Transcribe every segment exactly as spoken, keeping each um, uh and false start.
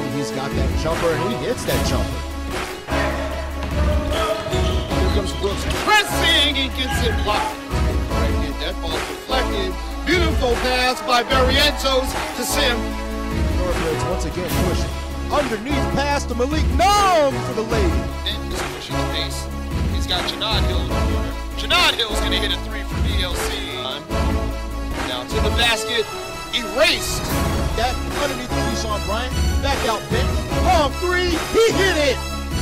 He's got that jumper, and he hits that jumper. Here comes Brooks pressing. He gets it blocked. Right, get that ball deflected. Beautiful pass by Barrientos to Sim. Thoroughbreds once again pushing. Underneath pass to Malik Nom for the lead. And he's pushing the pace. He's got Janad Hill in the corner. Janad Hill's going to hit a three for D L C. Down to the basket. Erased. That underneath Keyshawn Bryant. Back out bent. Long three. He hit it.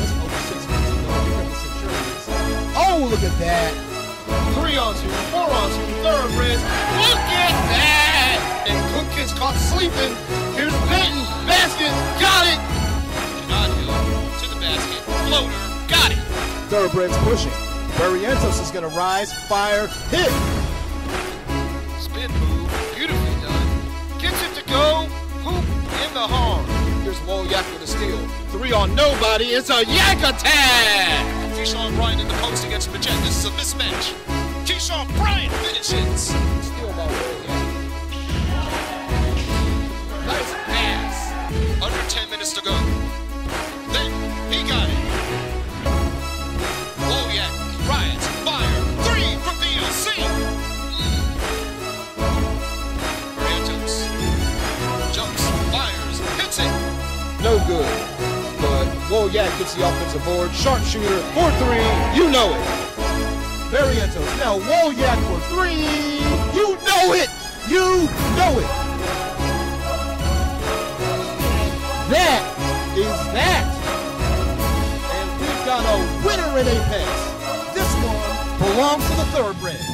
Oh, look at that. Three on two. Four on two. Thoroughbreds. Look at that. And Cook gets caught sleeping. Here's Benton. Basket. Got it. Janad Hill to the basket. Floater. Got it. Thoroughbreds pushing. Barrientos is going to rise. Fire. Hit. Spin move. Beautifully done. Gets it to go. Hoop in the horn. Here's Wojak with a steal. Three on nobody. It's a yak attack. Keyshawn Bryant in the post against Magenta. This is a mismatch. Keyshawn Bryant finishes. Steal by Wojak. Nice pass. Under ten minutes to go. Then he got it. Wojak, Bryant, fire. Three from D L C. Jumps, fires, hits it. No good. But Wojak gets the offensive board. Sharpshooter for three. You know it. Barrientos. Now Wojak for three. You know it. You know it. That is that. And we've got a winner in Apex. This one belongs to the Thoroughbreds.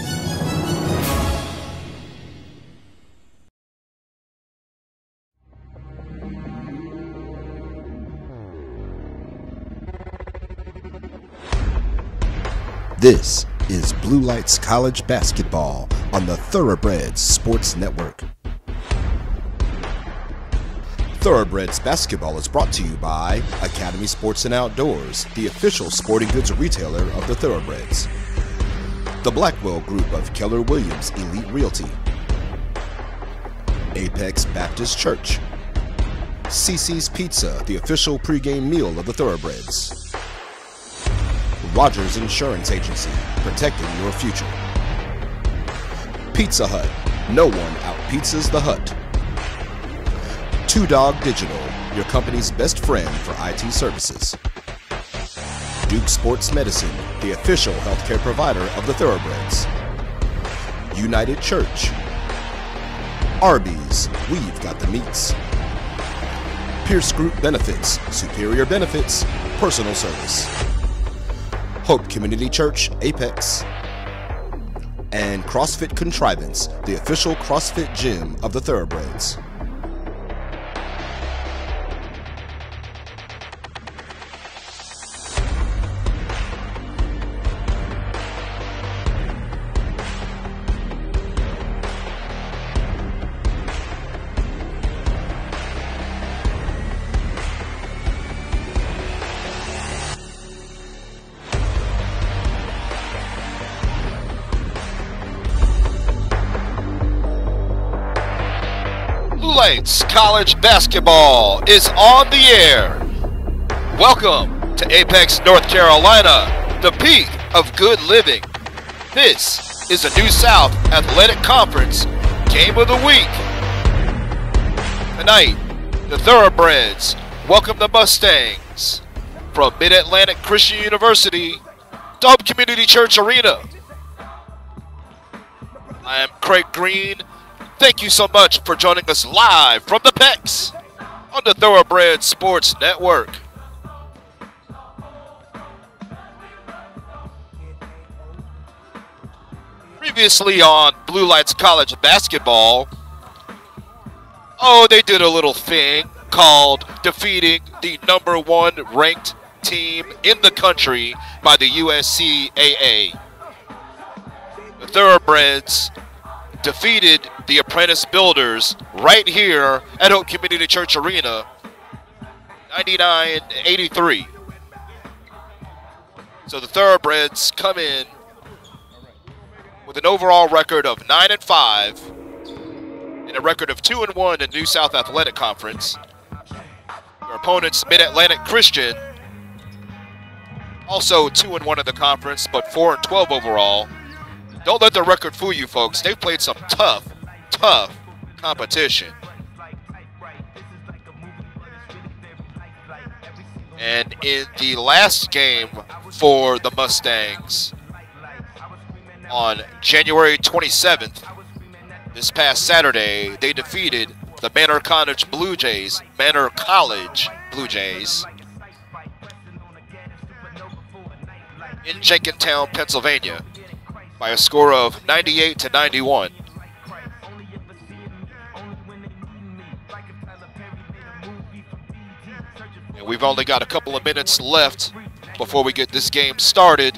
This is Blue Lights College Basketball on the Thoroughbreds Sports Network. Thoroughbreds Basketball is brought to you by Academy Sports and Outdoors, the official sporting goods retailer of the Thoroughbreds. The Blackwell Group of Keller Williams Elite Realty. Apex Baptist Church. C C's Pizza, the official pregame meal of the Thoroughbreds. Rogers Insurance Agency, protecting your future. Pizza Hut, no one out-pizzas the Hut. Two Dog Digital, your company's best friend for I T services. Duke Sports Medicine, the official healthcare provider of the Thoroughbreds. United Church. Arby's, we've got the meats. Pierce Group Benefits, superior benefits, personal service. Hope Community Church, Apex. And CrossFit Contrivance, the official CrossFit gym of the Thoroughbreds. Blue Lights College Basketball is on the air. Welcome to Apex, North Carolina, the peak of good living. This is the New South Athletic Conference Game of the Week. Tonight, the Thoroughbreds welcome the Mustangs from Mid-Atlantic Christian University, Hope Community Church Arena. I am Craig Green. Thank you so much for joining us live from the P E X on the Thoroughbreds Sports Network. Previously on Blue Lights College Basketball, oh, they did a little thing called defeating the number one ranked team in the country by the U S C A A. The Thoroughbreds defeated the Apprentice Builders right here at Hope Community Church Arena, ninety-nine eighty-three. So the Thoroughbreds come in with an overall record of nine and five and a record of two and one in New South Athletic Conference. Your opponents, Mid-Atlantic Christian, also two and one in the conference, but four and twelve overall. Don't let the record fool you, folks. They've played some tough, tough competition. And in the last game for the Mustangs on January twenty-seventh, this past Saturday, they defeated the Manor College Blue Jays, Manor College Blue Jays, in Jenkintown, Pennsylvania, by a score of ninety-eight to ninety-one. And we've only got a couple of minutes left before we get this game started.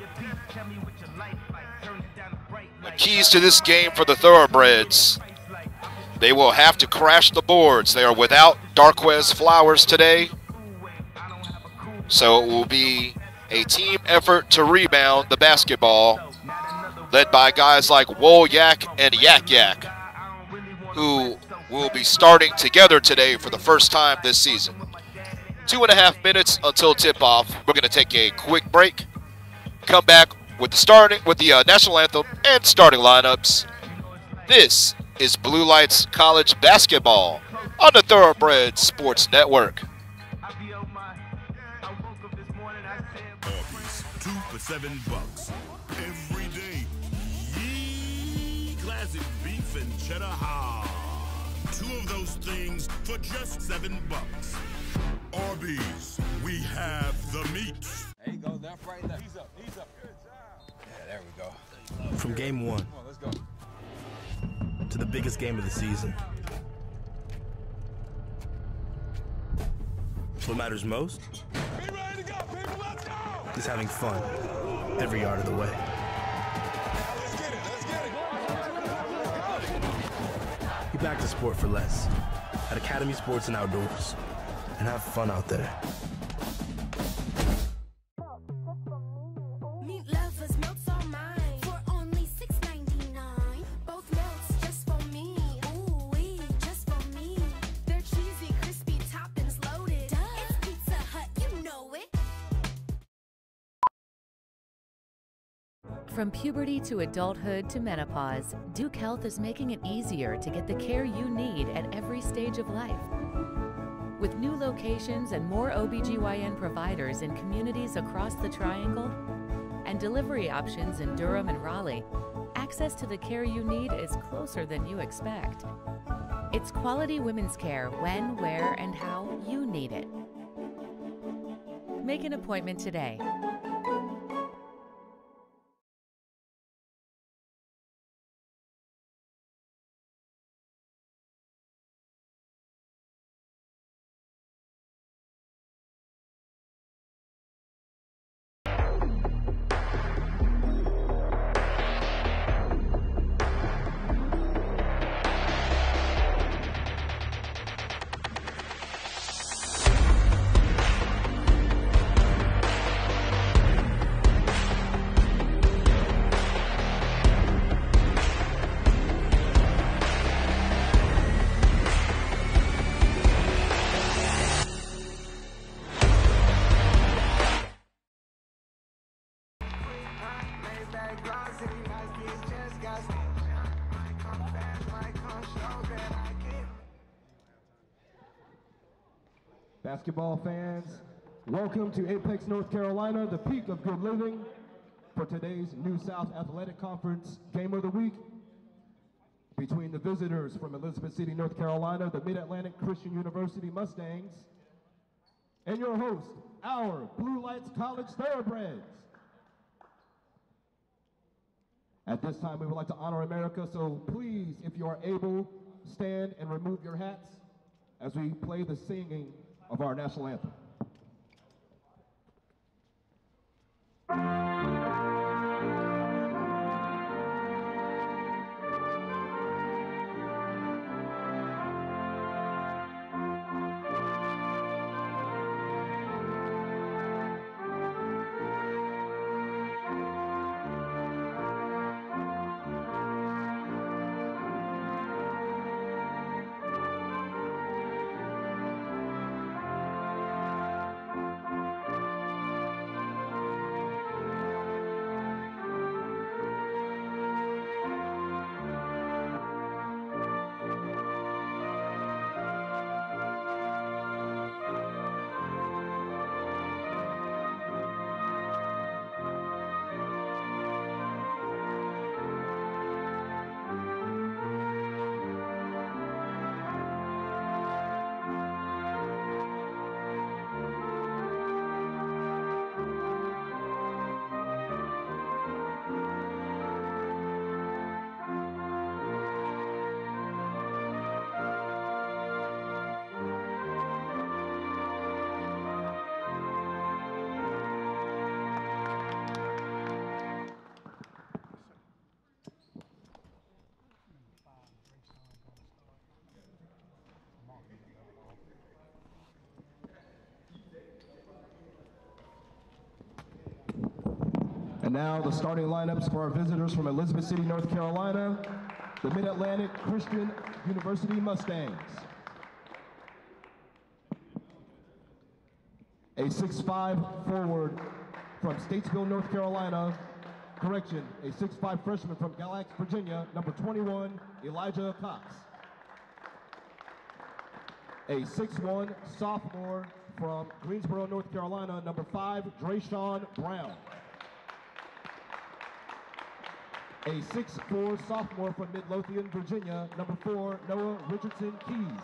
The keys to this game for the Thoroughbreds: they will have to crash the boards. They are without Darquez Flowers today, so it will be a team effort to rebound the basketball, led by guys like Wolyak and Yak Yak, who will be starting together today for the first time this season. Two and a half minutes until tip-off. We're going to take a quick break, come back with the starting with the uh, national anthem and starting lineups. This is Blue Lights College Basketball on the Thoroughbreds Sports Network. Two for seven bucks every day. Yee, classic beef and cheddar hard. Two of those things for just seven bucks. Arby's, we have the meat. There you go, left, right, left. He's up, he's up. Good job. Yeah, there we go. From game one Come on, let's go. to the biggest game of the season, what matters most Be ready to go, people, let's go! is having fun every yard of the way. Let's get it, let's get it. Be back to sport for less at Academy Sports and Outdoors, and have fun out there. Meat lovers, milk's all mine for only six ninety-nine. Both milks just for me. Ooh, wee, just for me. They're cheesy, crispy, toppings loaded. Duh. It's Pizza Hut, you know it. From puberty to adulthood to menopause, Duke Health is making it easier to get the care you need at every stage of life. With new locations and more O B G Y N providers in communities across the Triangle, and delivery options in Durham and Raleigh, access to the care you need is closer than you expect. It's quality women's care when, where, and how you need it. Make an appointment today. Basketball fans, welcome to Apex, North Carolina, the peak of good living, for today's New South Athletic Conference Game of the Week between the visitors from Elizabeth City, North Carolina, the Mid-Atlantic Christian University Mustangs, and your host, our Blue Lights College Thoroughbreds. At this time, we would like to honor America, so please, if you are able, stand and remove your hats as we play the singing of our national anthem. And now the starting lineups for our visitors from Elizabeth City, North Carolina, the Mid-Atlantic Christian University Mustangs. A six five forward from Statesville, North Carolina. Correction, a six five freshman from Galax, Virginia, number twenty-one, Elijah Cox. A six one sophomore from Greensboro, North Carolina, number five, Drayshawn Brown. A six four sophomore from Midlothian, Virginia, number four, Noah Richardson Keys.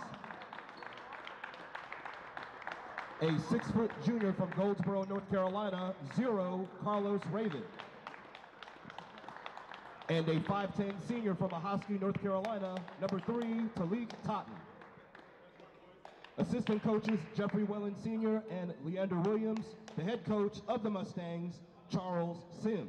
A six foot junior from Goldsboro, North Carolina, zero, Carlos Raven. And a five ten senior from Ahoskie, North Carolina, number three, Talik Totten. Assistant coaches, Jeffrey Wellen Senior and Leander Williams. The head coach of the Mustangs, Charles Sims.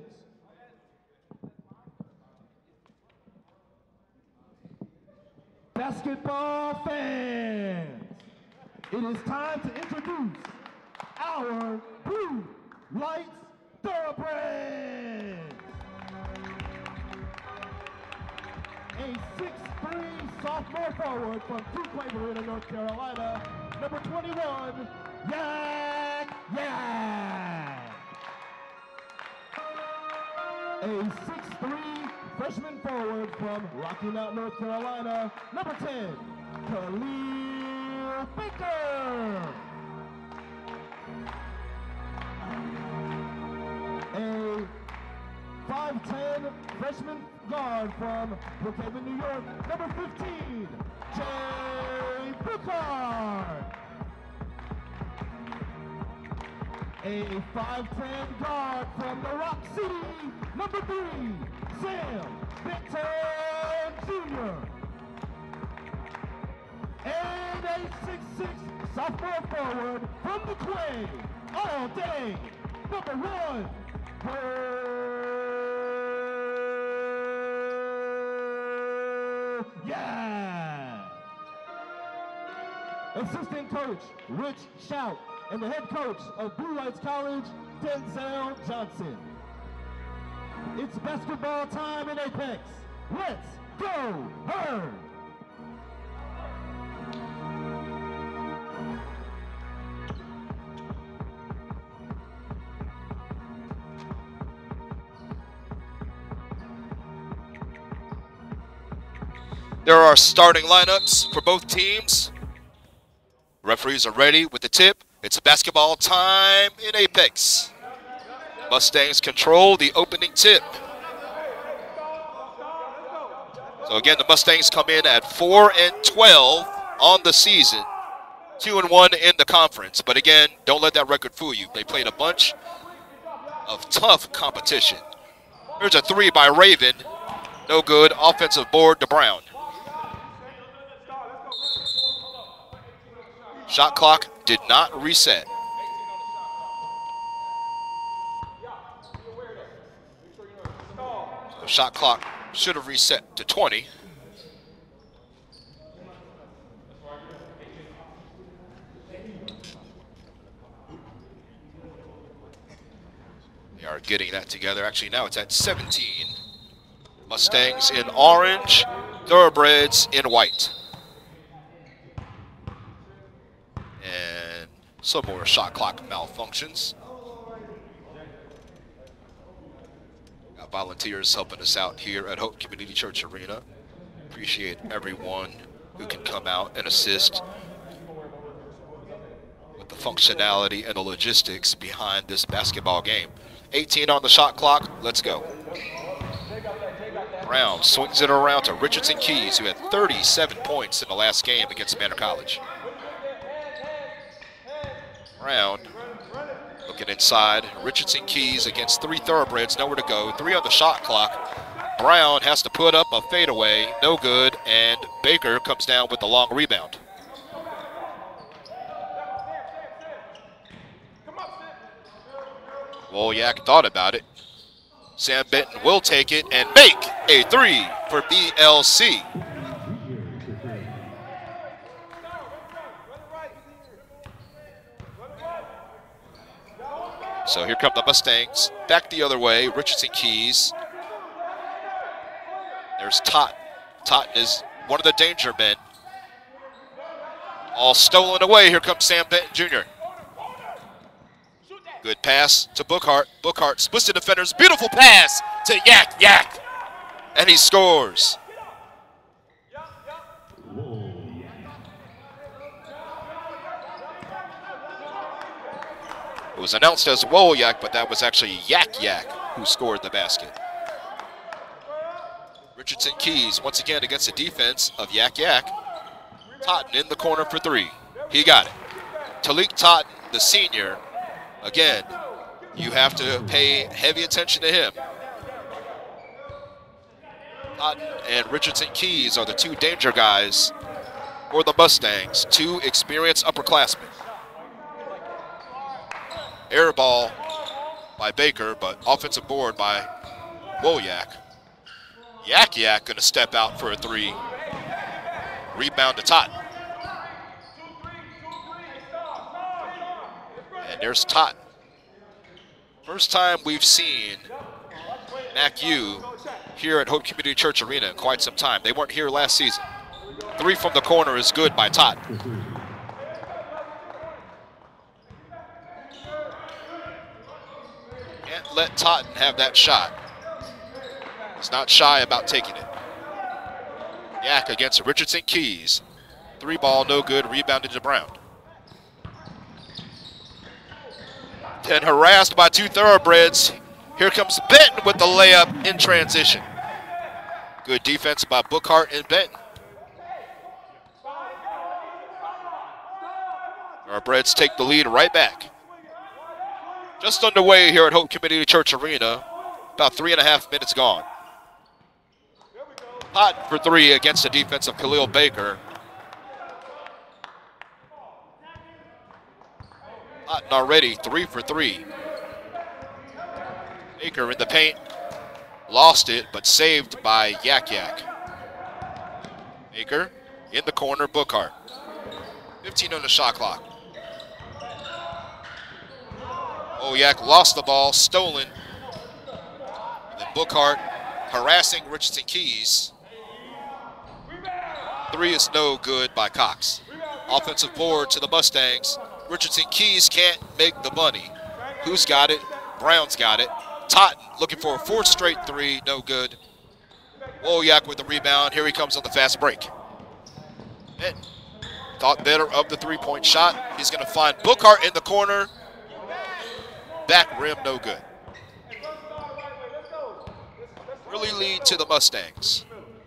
Basketball fans, it is time to introduce our Blue Lights Thoroughbreds. A six three sophomore forward from Fuquay-Varina, North Carolina, number twenty-one, Yak Yak. A six three freshman forward from Rocky Mount, North Carolina, number ten, Khalil Baker. A five ten freshman guard from Brookhaven, New York, number fifteen, Jay Bookhart. A five ten guard from the Rock City, number three, Sam Benton Junior And a six six sophomore forward from the Quay, all day, number one, yeah! Assistant coach, Rich Shout, and the head coach of Blue Lights College, Denzel Johnson. It's basketball time in Apex. Let's go, Bird! There are starting lineups for both teams. Referees are ready with the tip. It's basketball time in Apex. Mustangs control the opening tip. So again, the Mustangs come in at four and twelve on the season, two and one in the conference. But again, don't let that record fool you. They played a bunch of tough competition. Here's a three by Raven. No good. Offensive board to Brown. Shot clock did not reset. So shot clock should have reset to twenty. They are getting that together. Actually, now it's at seventeen. Mustangs in orange, Thoroughbreds in white. And some more shot clock malfunctions. Got volunteers helping us out here at Hope Community Church Arena. Appreciate everyone who can come out and assist with the functionality and the logistics behind this basketball game. eighteen on the shot clock. Let's go. Brown swings it around to Richardson Keys, who had thirty-seven points in the last game against Manor College. Brown looking inside. Richardson Keys against three Thoroughbreds, nowhere to go. Three on the shot clock. Brown has to put up a fadeaway, no good, and Baker comes down with the long rebound. Wolyak thought about it. Sam Benton will take it and make a three for B L C. So here come the Mustangs. Back the other way, Richardson Keys. There's Totten. Totten is one of the danger men. All stolen away. Here comes Sam Benton Junior Good pass to Bookhart. Bookhart splits the defenders. Beautiful pass to Yak Yak. And he scores. It was announced as Wolyak, but that was actually Yak Yak who scored the basket. Richardson Keys once again against the defense of Yak Yak. Totten in the corner for three. He got it. Talik Totten, the senior. Again, you have to pay heavy attention to him. Totten and Richardson Keys are the two danger guys for the Mustangs, two experienced upperclassmen. Air ball by Baker, but offensive board by Wolyak. Yak Yak gonna step out for a three. Rebound to Totten. And there's Totten. First time we've seen M A C U here at Hope Community Church Arena in quite some time. They weren't here last season. Three from the corner is good by Totten. Can't let Totten have that shot. He's not shy about taking it. Yak against Richardson Keys. Three ball, no good, rebounded to Brown. Then harassed by two Thoroughbreds. Here comes Benton with the layup in transition. Good defense by Bookhart and Benton. Thoroughbreds take the lead right back. Just underway here at Hope Community Church Arena. About three and a half minutes gone. Hot for three against the defense of Khalil Baker. Hot already, three for three. Baker in the paint. Lost it, but saved by Yak Yak. Baker in the corner, Bookhart. fifteen on the shot clock. Wolyak lost the ball, stolen. And then Bookhart harassing Richardson Keys. Three is no good by Cox. Offensive board to the Mustangs. Richardson Keys can't make the money. Who's got it? Brown's got it. Totten looking for a fourth straight three, no good. Wolyak with the rebound. Here he comes on the fast break. Benton thought better of the three-point shot. He's going to find Bookhart in the corner. Back rim, no good. Early lead to the Mustangs.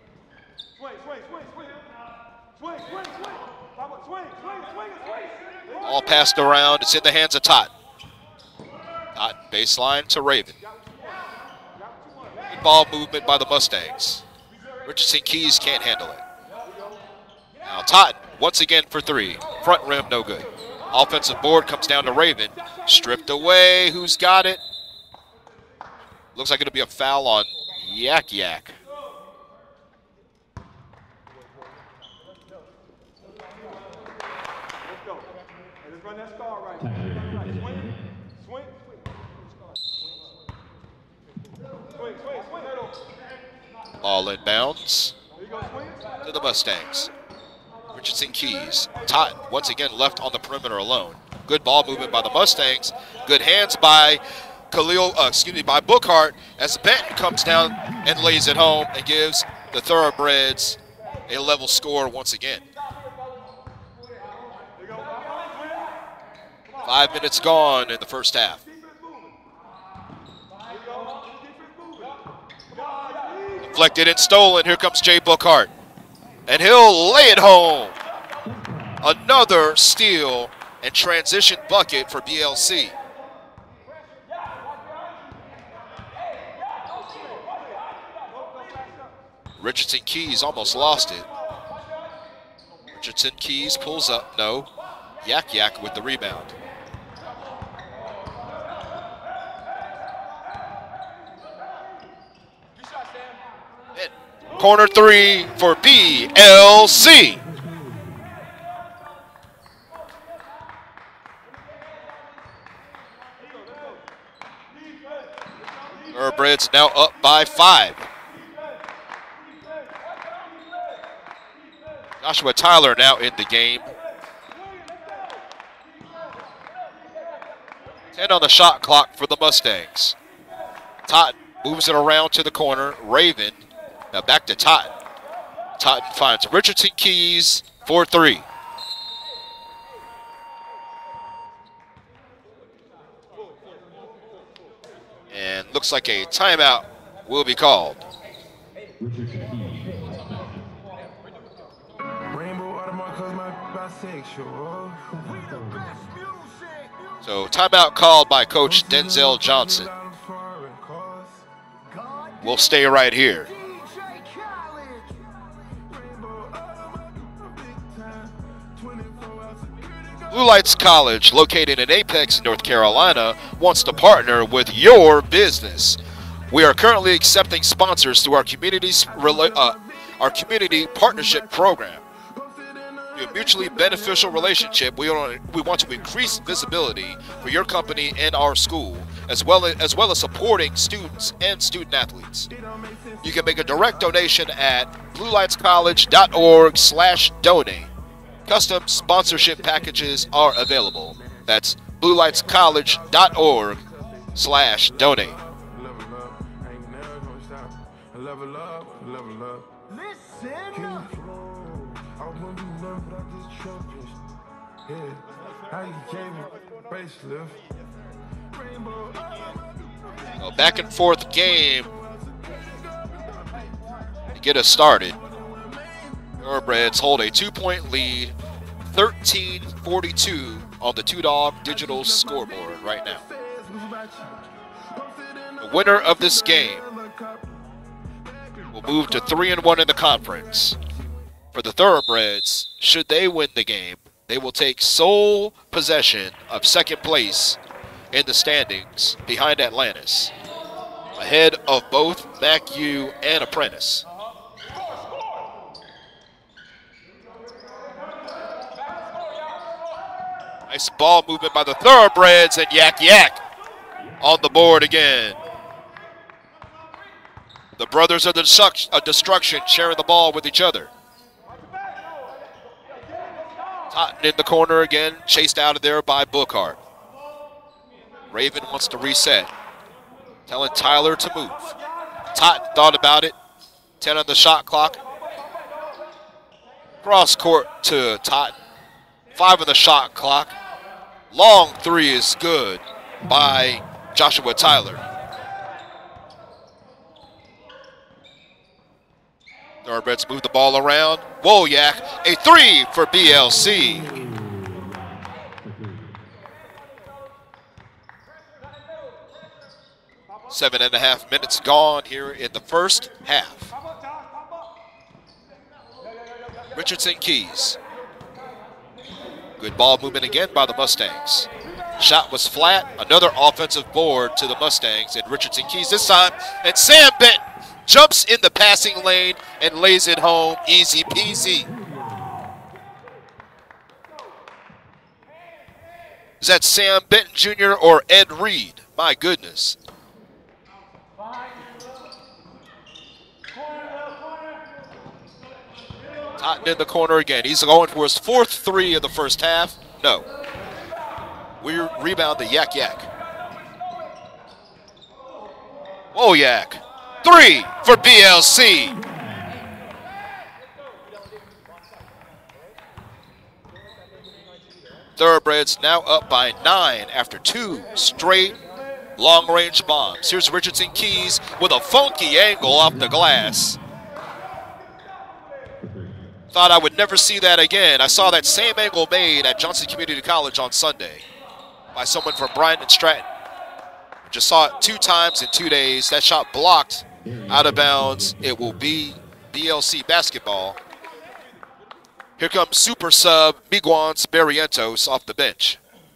All passed around. It's in the hands of Totten. Totten baseline to Raven. Good ball movement by the Mustangs. Richardson Keys can't handle it. Now Totten once again for three. Front rim, no good. Offensive board comes down to Raven. Stripped away. Who's got it? Looks like it'll be a foul on Yak Yak. Ball inbounds to the Mustangs. Richardson Keys. Totten once again left on the perimeter alone. Good ball movement by the Mustangs. Good hands by Khalil, uh, excuse me, by Bookhart as Benton comes down and lays it home and gives the Thoroughbreds a level score once again. Five minutes gone in the first half. Deflected and stolen. Here comes Jay Bookhart. And he'll lay it home. Another steal and transition bucket for B L C. Richardson Keys almost lost it. Richardson Keys pulls up. No. Yak Yak with the rebound. Corner three for B L C. Thoroughbreds now up by five. Joshua Tyler now in the game. ten on the shot clock for the Mustangs. Totten moves it around to the corner. Raven, now back to Totten. Totten finds Richardson Keys for three. And looks like a timeout will be called. So timeout called by Coach Denzel Johnson. We'll stay right here. Blue Lights College, located in Apex, North Carolina, wants to partner with your business. We are currently accepting sponsors through our community's uh, our community partnership program. Through a mutually beneficial relationship, we want, we want to increase visibility for your company and our school, as well as, as well as supporting students and student athletes. You can make a direct donation at blue lights college dot org slash donate. Custom sponsorship packages are available. That's blue lights college dot org slash donate. So back and forth game to get us started. Thoroughbreds hold a two-point lead, thirteen forty-two on the two-dog digital scoreboard right now. The winner of this game will move to three and one in the conference. For the Thoroughbreds, should they win the game, they will take sole possession of second place in the standings behind Atlantis, ahead of both M A C U and Apprentice. Nice ball movement by the Thoroughbreds, and Yak Yak on the board again. The brothers of the destruction sharing the ball with each other. Totten in the corner again, chased out of there by Bookhart. Raven wants to reset, telling Tyler to move. Totten thought about it. ten on the shot clock. Cross court to Totten. five on the shot clock. Long three is good by Joshua Tyler. Thoroughbreds move the ball around. Wojak, a three for B L C. Seven and a half minutes gone here in the first half. Richardson Keys. Good ball movement again by the Mustangs. Shot was flat. Another offensive board to the Mustangs and Richardson Keys this time. And Sam Benton jumps in the passing lane and lays it home easy peasy. Is that Sam Benton Junior or Ed Reed? My goodness. Totten in the corner again. He's going for his fourth three of the first half. No. We rebound the Yak Yak. Wojak. Three for B L C. Thoroughbreds now up by nine after two straight long-range bombs. Here's Richardson Keys with a funky angle off the glass. Thought I would never see that again. I saw that same angle made at Johnson Community College on Sunday by someone from Bryant and Stratton. Just saw it two times in two days. That shot blocked out of bounds. It will be B L C basketball. Here comes super sub Miguans Barrientos off the bench.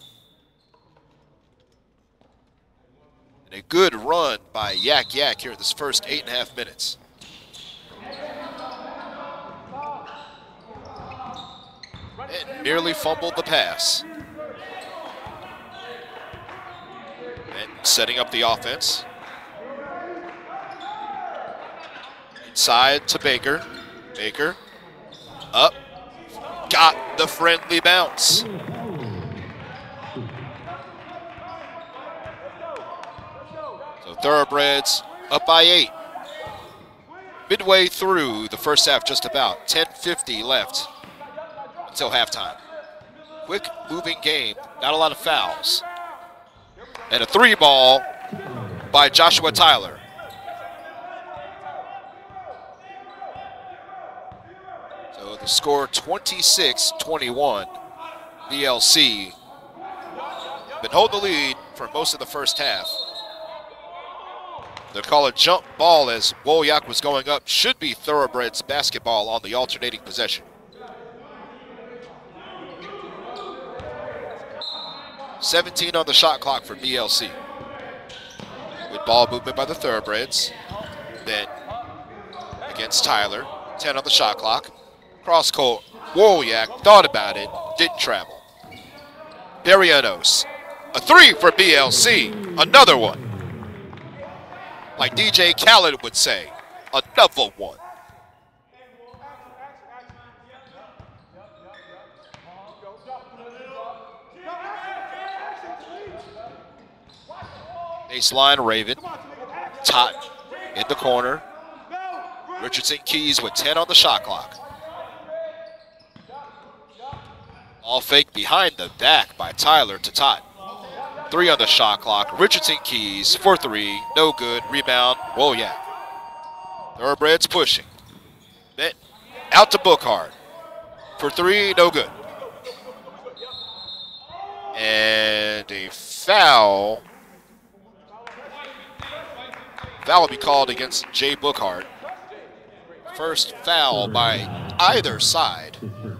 And a good run by Yak Yak here in this first eight and a half minutes. And nearly fumbled the pass. And setting up the offense. Inside to Baker. Baker up. Got the friendly bounce. So Thoroughbreds up by eight. Midway through the first half, just about. ten fifty left until halftime. Quick moving game, not a lot of fouls. And a three ball by Joshua Tyler. So the score twenty-six twenty-one. B L C been holding the lead for most of the first half. They'll call a jump ball as Wolyak was going up. Should be Thoroughbreds basketball on the alternating possession. seventeen on the shot clock for B L C. Good ball movement by the Thoroughbreds. Then against Tyler. ten on the shot clock. Cross court. Wolyak thought about it. Didn't travel. Barrianos. A three for B L C. Another one. Like D J Khaled would say, another one. Baseline, Raven. Tot in the corner. Richardson Keys with ten on the shot clock. All fake behind the back by Tyler to Tot. Three on the shot clock. Richardson Keys for three. No good. Rebound. Wolyak. Thoroughbreds pushing. Bent out to Bookhart. For three. No good. And a foul. Foul will be called against Jay Bookhart. First foul by either side.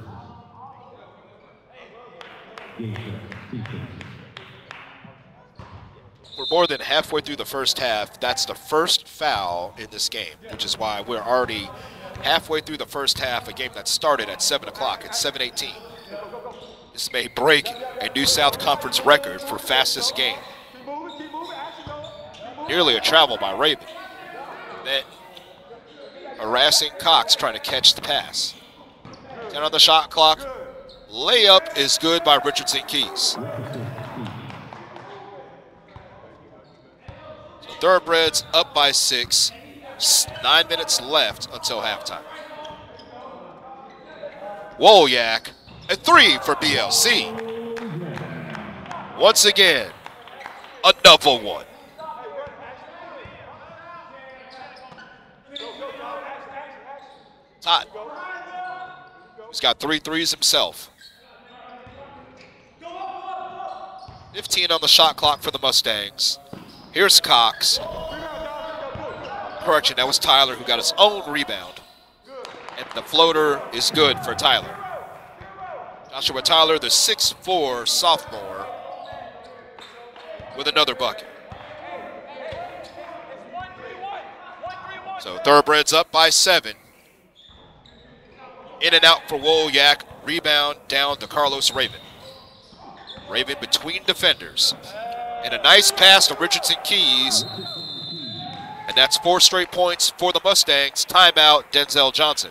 We're more than halfway through the first half. That's the first foul in this game, which is why we're already halfway through the first half, a game that started at seven o'clock. It's seven eighteen. This may break a New South Conference record for fastest game. Nearly a travel by Raven. Then harassing Cox, trying to catch the pass. ten on the shot clock. Layup is good by Richardson Keys. Thoroughbreds up by six. Nine minutes left until halftime. Wolyak, a three for B L C. Once again, another one. Todd. He's got three threes himself. fifteen on the shot clock for the Mustangs. Here's Cox. Correction, that was Tyler who got his own rebound. And the floater is good for Tyler. Joshua Tyler, the six foot four sophomore, with another bucket. So Thoroughbreds up by seven. In and out for Wolyak. Rebound down to Carlos Raven. Raven between defenders. And a nice pass to Richardson Keys. And that's four straight points for the Mustangs. Timeout, Denzel Johnson.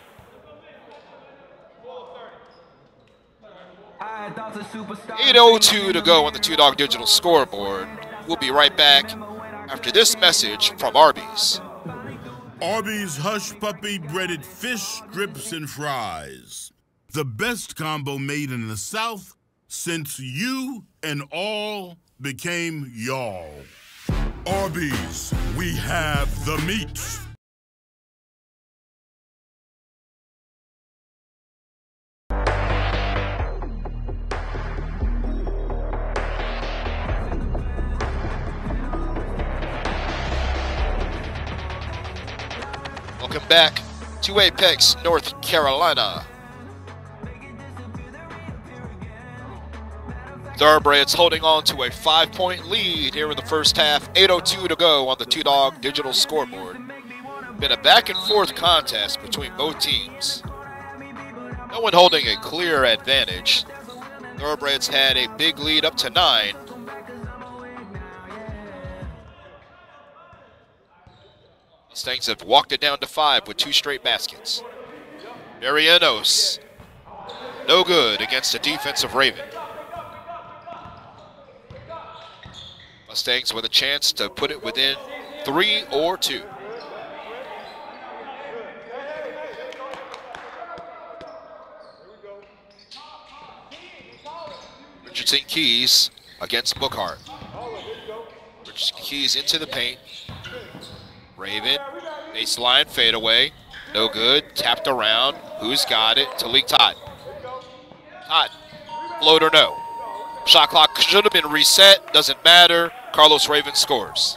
eight oh two to go on the Two Dog Digital scoreboard. We'll be right back after this message from Arby's. Arby's Hush Puppy breaded fish strips and fries. The best combo made in the South since you and all became y'all. Arby's, we have the meats. Welcome back to Apex, North Carolina. Thoroughbreds holding on to a five-point lead here in the first half. eight oh two to go on the Two Dog Digital scoreboard. Been a back-and-forth contest between both teams. No one holding a clear advantage. Thoroughbreds had a big lead up to nine. Mustangs have walked it down to five with two straight baskets. Marianos, no good against a defensive Raven. Mustangs with a chance to put it within three or two. Richardson Keys against Bookhart. Richardson Keys into the paint. Raven, baseline fadeaway, no good, tapped around. Who's got it? Talik Todd. Todd, float or no. Shot clock should have been reset, doesn't matter. Carlos Raven scores.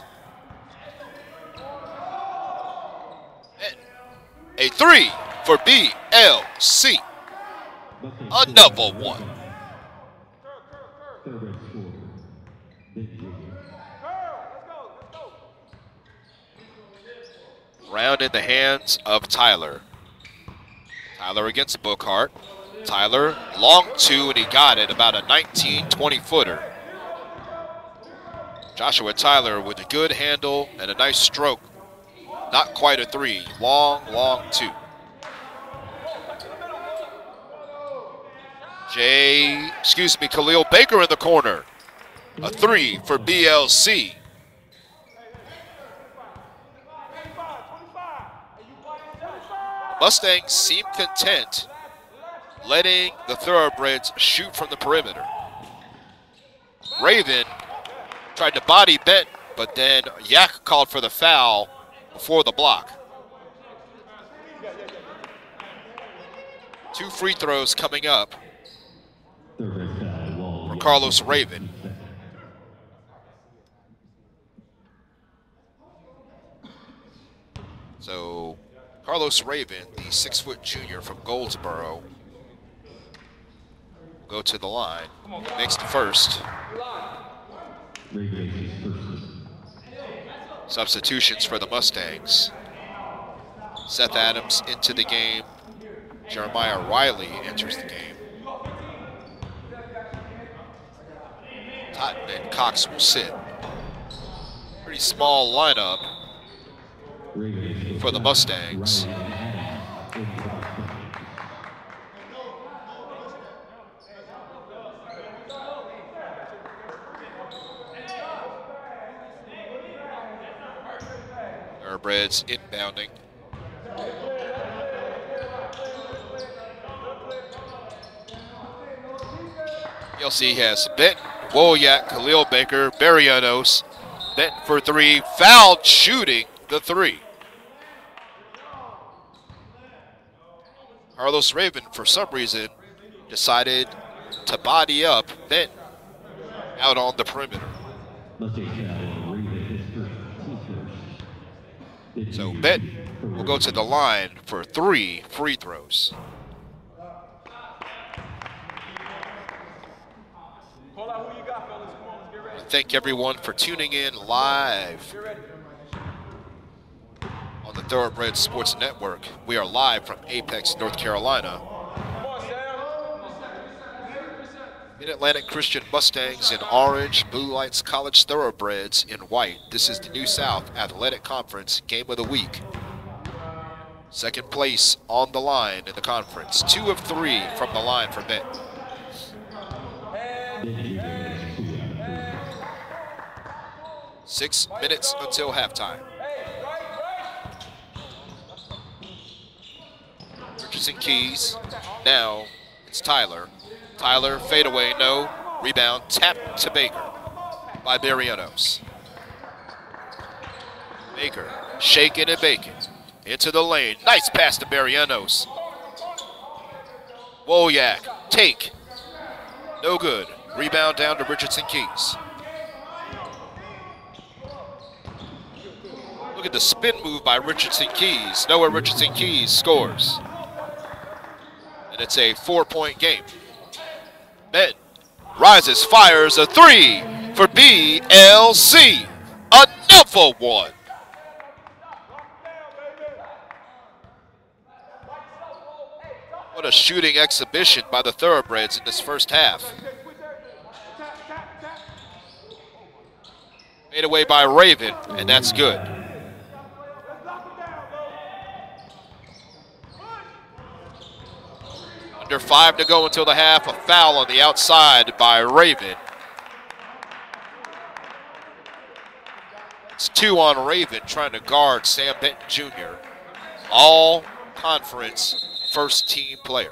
A three for B L C. Another one. Round in the hands of Tyler. Tyler against Bookhart. Tyler, long two, and he got it, about a nineteen, twenty footer. Joshua Tyler with a good handle and a nice stroke. Not quite a three, long, long two. Jay, excuse me, Khalil Baker in the corner. A three for B L C. Mustangs seem content letting the Thoroughbreds shoot from the perimeter. Raven tried to body Benton, but then Yak called for the foul before the block. Two free throws coming up for Carlos Raven. So Carlos Raven, the six-foot junior from Goldsboro, will go to the line, makes the first. Substitutions for the Mustangs. Seth Adams into the game. Jeremiah Riley enters the game. Totten and Cox will sit. Pretty small lineup for the Mustangs. Thoroughbreds inbounding. You'll see he has Benton, Wojak, Khalil Baker, Barrianos. Benton for three, fouled shooting the three. Carlos Raven, for some reason, decided to body up Benton out on the perimeter. So Benton will go to the line for three free throws. I thank everyone for tuning in live on the Thoroughbreds Sports Network. We are live from Apex, North Carolina. Mid-Atlantic Christian Mustangs in orange, Blue Lights College Thoroughbreds in white. This is the New South Athletic Conference Game of the Week. Second place on the line in the conference. Two of three from the line for Benton. Six minutes until halftime. Richardson Keys. Now it's Tyler. Tyler, fadeaway, no. Rebound, tap to Baker by Barrianos. Baker, shaking and baking. Into the lane. Nice pass to Barrianos. Wojak, take. No good. Rebound down to Richardson Keys. Look at the spin move by Richardson Keys. Nowhere Richardson Keys scores. And it's a four-point game. Benton rises, fires a three for B L C. Another one. What a shooting exhibition by the Thoroughbreds in this first half. Made away by Raven, and that's good. Under five to go until the half. A foul on the outside by Raven. It's two on Raven trying to guard Sam Benton Junior All conference first team player.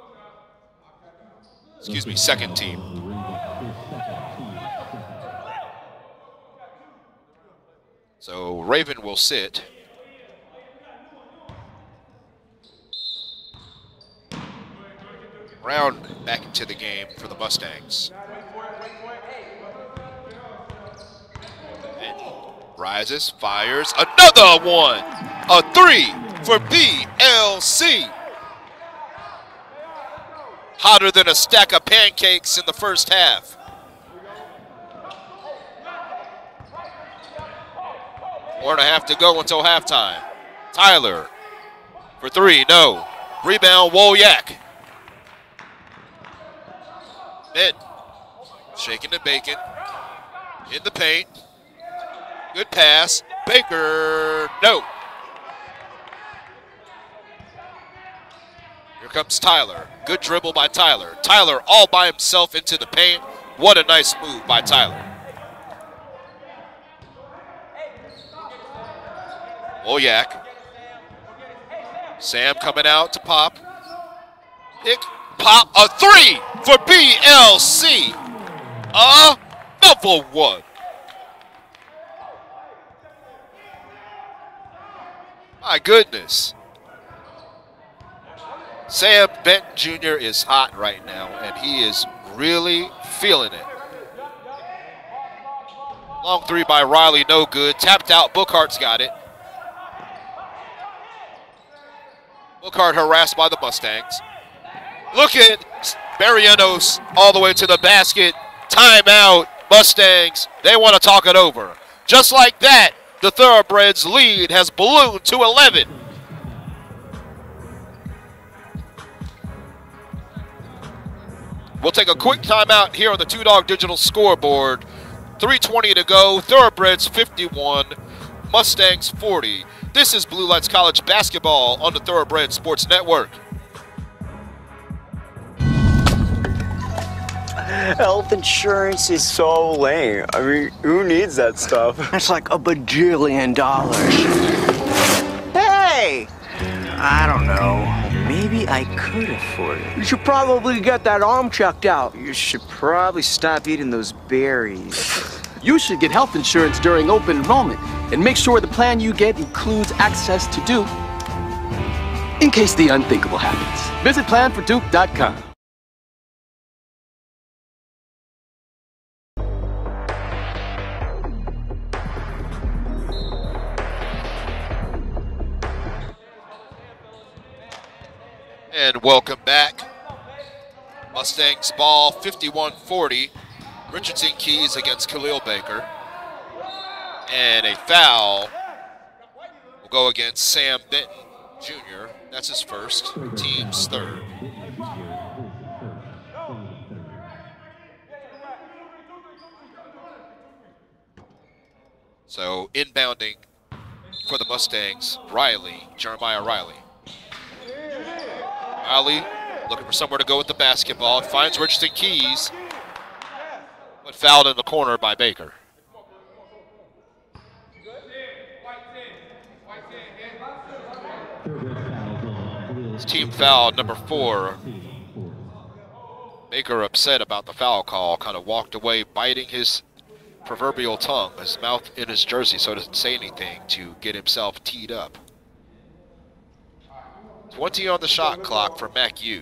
Excuse me, second team. So Raven will sit. Brown back into the game for the Mustangs. And rises, fires, another one. A three for B L C. Hotter than a stack of pancakes in the first half. Four and a half to go until halftime. Tyler for three, no. Rebound, Wojak. Benton, shaking and baking. In the paint. Good pass. Baker, no. Here comes Tyler. Good dribble by Tyler. Tyler all by himself into the paint. What a nice move by Tyler. Wojak. Sam coming out to pop. Pick, pop, a three for B L C. Another one. My goodness. Sam Benton Junior is hot right now, and he is really feeling it. Long three by Riley, no good. Tapped out, Bookhart's got it. Bookhart harassed by the Mustangs. Look at Barrientos all the way to the basket. Timeout, Mustangs. They want to talk it over. Just like that, the Thoroughbreds lead has ballooned to eleven. We'll take a quick timeout here on the Two Dog Digital scoreboard. three twenty to go. Thoroughbreds fifty-one, Mustangs forty. This is Blue Lights College basketball on the Thoroughbreds Sports Network. Health insurance is so lame. I mean, who needs that stuff? That's like a bajillion dollars. Hey! I don't know. Maybe I could afford it. You should probably get that arm checked out. You should probably stop eating those berries. You should get health insurance during open enrollment and make sure the plan you get includes access to Duke in case the unthinkable happens. Visit plan for duke dot com. And welcome back. Mustangs ball fifty-one forty. Richardson Keys against Khalil Baker. And a foul will go against Sam Benton Junior That's his first, team's third. So inbounding for the Mustangs, Riley, Jeremiah Riley. Riley looking for somewhere to go with the basketball. Finds Richardson Keys, but fouled in the corner by Baker. His team foul number four. Baker upset about the foul call, kind of walked away biting his proverbial tongue, his mouth in his jersey, so doesn't say anything to get himself teed up. twenty on the shot clock for M A C U.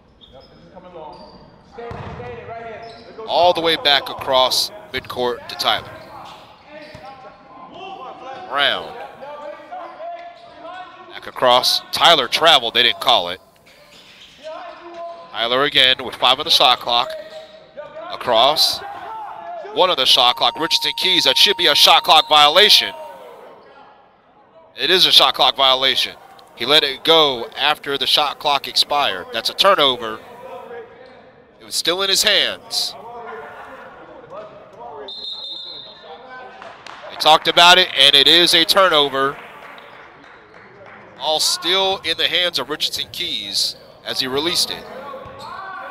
All the way back across midcourt to Tyler. Brown. Back across. Tyler traveled. They didn't call it. Tyler again with five on the shot clock. Across. One on the shot clock. Richardson Keys. That should be a shot clock violation. It is a shot clock violation. He let it go after the shot clock expired. That's a turnover. It was still in his hands. They talked about it, and it is a turnover. All still in the hands of Richardson Keys as he released it.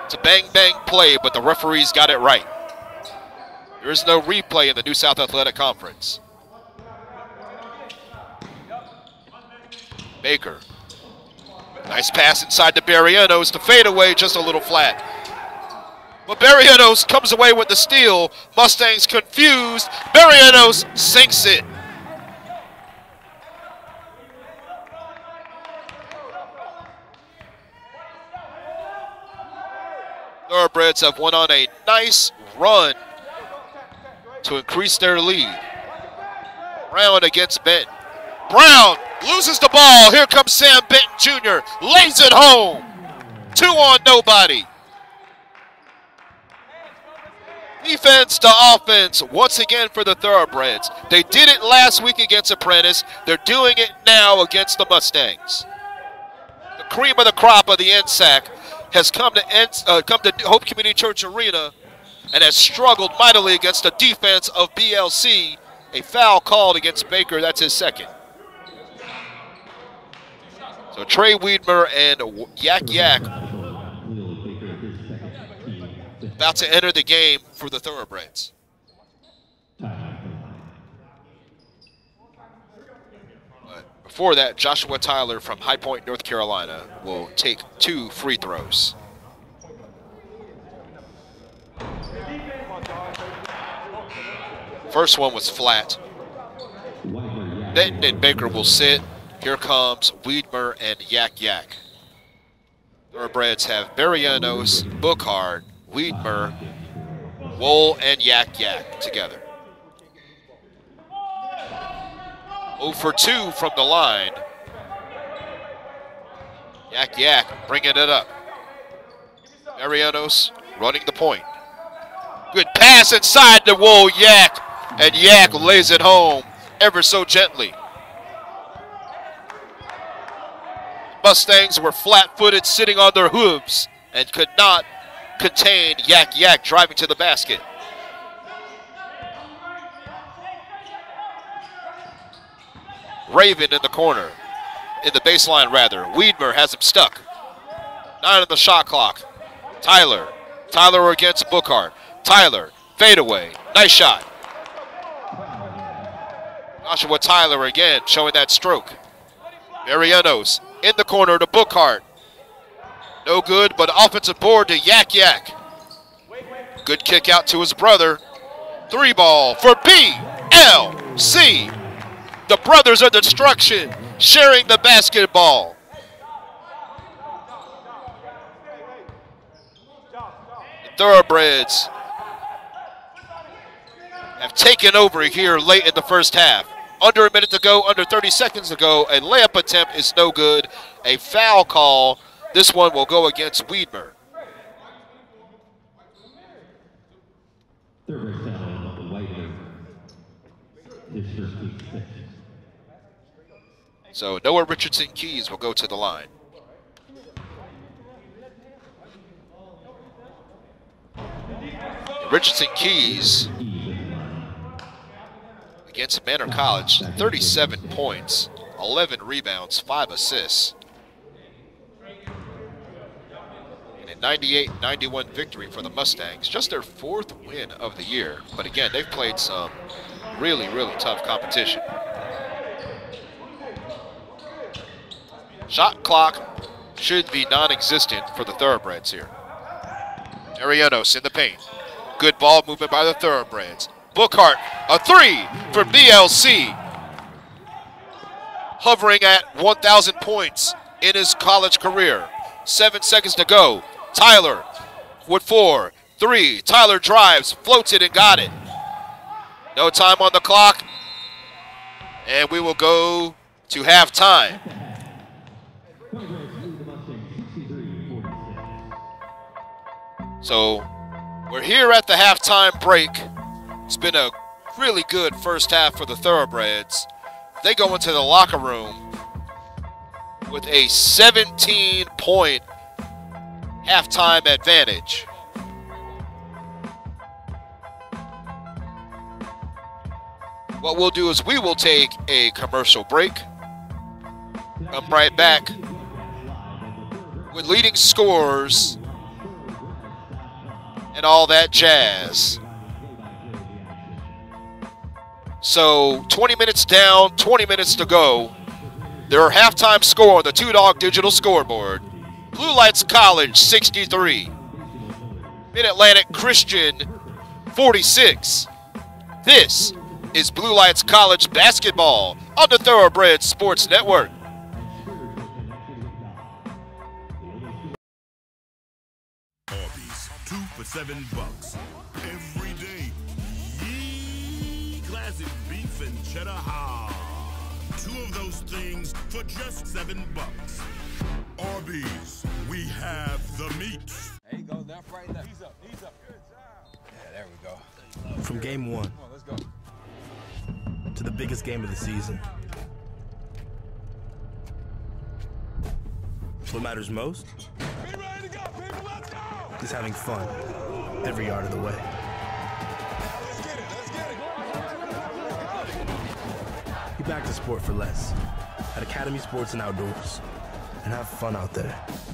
It's a bang-bang play, but the referees got it right. There is no replay in the New South Athletic Conference. Baker. Nice pass inside to Barrientos. The fadeaway just a little flat. But Barrientos comes away with the steal. Mustangs confused. Barrientos sinks it. Thoroughbreds have went on a nice run to increase their lead. Brown against Benton. Brown loses the ball. Here comes Sam Benton Junior Lays it home. Two on nobody. Defense to offense once again for the Thoroughbreds. They did it last week against Apprentice. They're doing it now against the Mustangs. The cream of the crop of the N S A C has come to, uh, come to Hope Community Church Arena and has struggled mightily against the defense of B L C. A foul called against Baker. That's his second. So Trey Wiedmer and Yak Yak about to enter the game for the Thoroughbreds. But before that, Joshua Tyler from High Point, North Carolina will take two free throws. First one was flat. Benton and Baker will sit. Here comes Wiedmer and Yak Yak. Thoroughbreds have Barrientos, Bookhart, Wiedmer, Wool, and Yak Yak together. zero for two from the line. Yak Yak bringing it up. Barrientos running the point. Good pass inside the Wool, Yak, and Yak lays it home ever so gently. Mustangs were flat-footed, sitting on their hooves, and could not contain Yak Yak driving to the basket. Raven in the corner, in the baseline rather. Wiedmer has him stuck. Nine on the shot clock. Tyler. Tyler against Bookhart. Tyler, fadeaway. Nice shot. Joshua Tyler again showing that stroke. Barrientos in the corner to Bookhart. No good, but offensive board to Yak Yak. Good kick out to his brother. Three ball for B L C. The brothers of destruction sharing the basketball. The Thoroughbreds have taken over here late in the first half. Under a minute to go, under thirty seconds to go. A layup attempt is no good. A foul call. This one will go against Wiedmer. So Noah Richardson Keys will go to the line. Richardson Keys against Manor College, thirty-seven points, eleven rebounds, five assists. And a ninety-eight ninety-one victory for the Mustangs, just their fourth win of the year. But again, they've played some really, really tough competition. Shot clock should be non-existent for the Thoroughbreds here. Barrientos in the paint. Good ball movement by the Thoroughbreds. Bookhart, a three for B L C. Hovering at one thousand points in his college career. Seven seconds to go. Tyler with four, three. Tyler drives, floats it and got it. No time on the clock. And we will go to halftime. So we're here at the halftime break. It's been a really good first half for the Thoroughbreds. They go into the locker room with a seventeen point halftime advantage. What we'll do is we will take a commercial break. Come right back with leading scorers and all that jazz. So twenty minutes down, twenty minutes to go. There are halftime score on the Two Dog Digital Scoreboard. Blue Lights College sixty-three. Mid-Atlantic Christian forty-six. This is Blue Lights College basketball on the Thoroughbreds Sports Network. Arby's, two for seven bucks. Every day. Yee, classic beef and cheddar hard. Two of those things for just seven bucks. Arby's, we have the meat. There you go, left, right, left. He's up, he's up. Good job. Yeah, there we go. From game one Come on, let's go. to the biggest game of the season, what matters most Be ready to go, people, let's go! is having fun every yard of the way. Let's get it, let's get it. Be back to sport for less at Academy Sports and Outdoors, and have fun out there.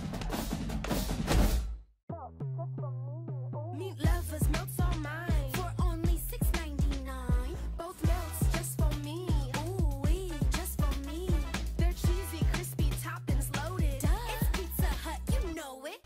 Meat lovers, melts all mine for only six ninety-nine. Both melts just for me. Ooh wee, just for me. They're cheesy, crispy, toppings loaded. It's Pizza Hut, you know it.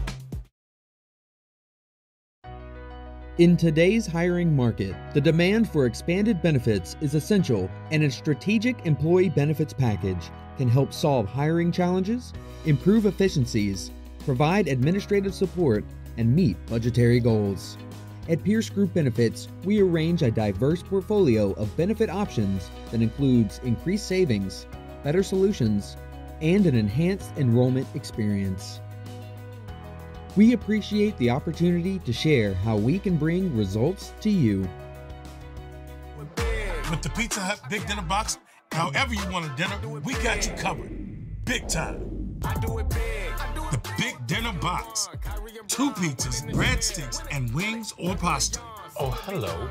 In today's hiring market, the demand for expanded benefits is essential, and a strategic employee benefits package can help solve hiring challenges, improve efficiencies, provide administrative support, and meet budgetary goals. At Pierce Group Benefits, we arrange a diverse portfolio of benefit options that includes increased savings, better solutions, and an enhanced enrollment experience. We appreciate the opportunity to share how we can bring results to you. With the Pizza Hut Big Dinner Box, however you want a dinner, we got you covered. Big time. I do it big. The Big Dinner Box. Two pizzas, breadsticks, and wings or pasta. Oh, hello.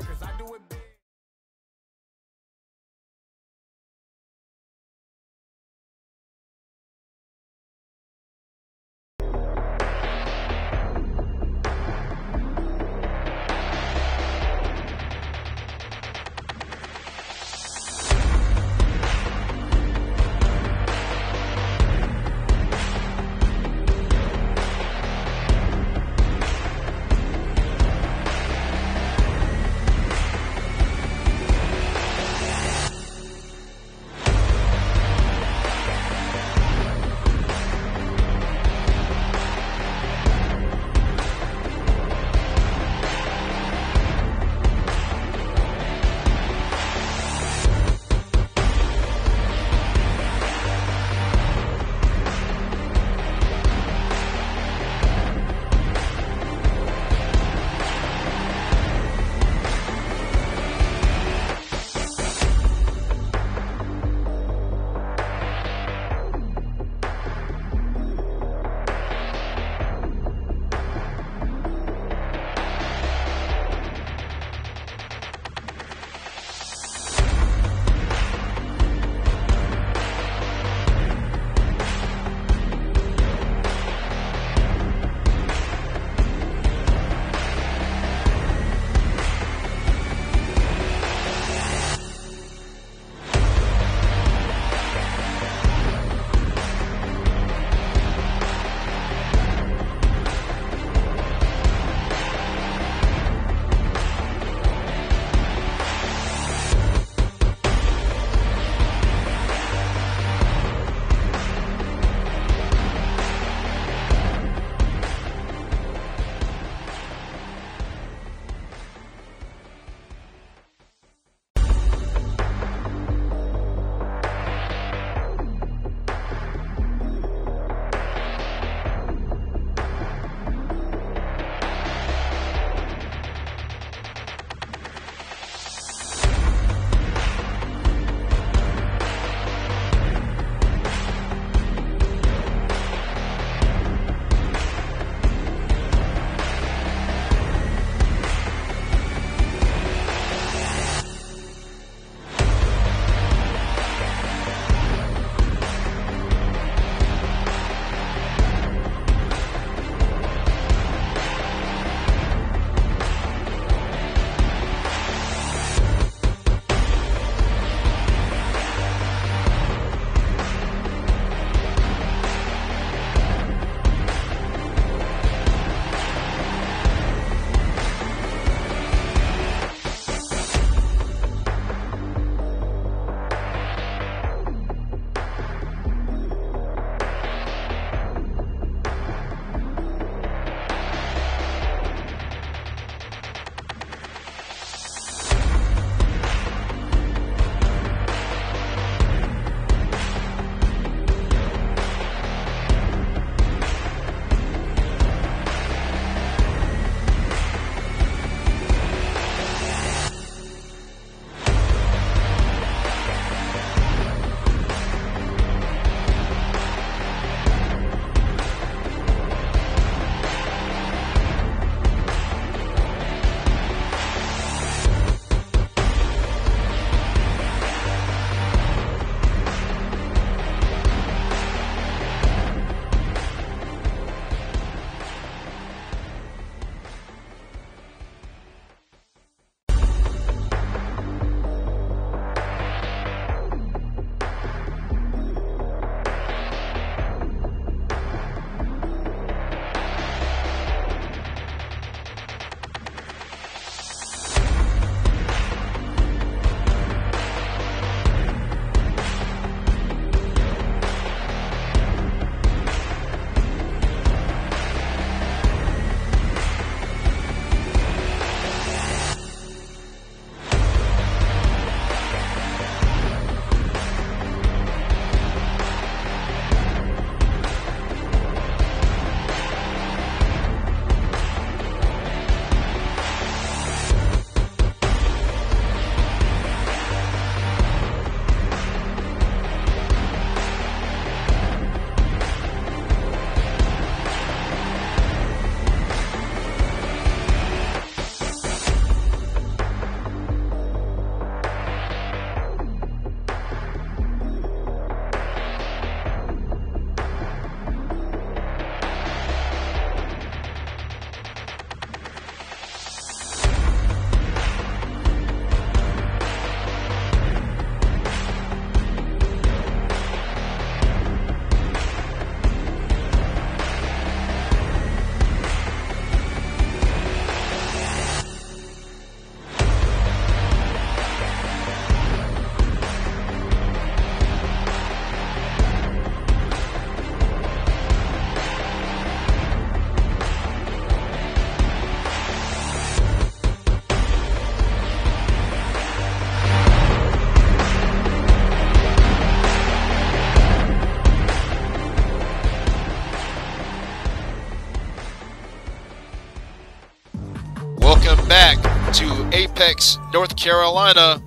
Apex, North Carolina.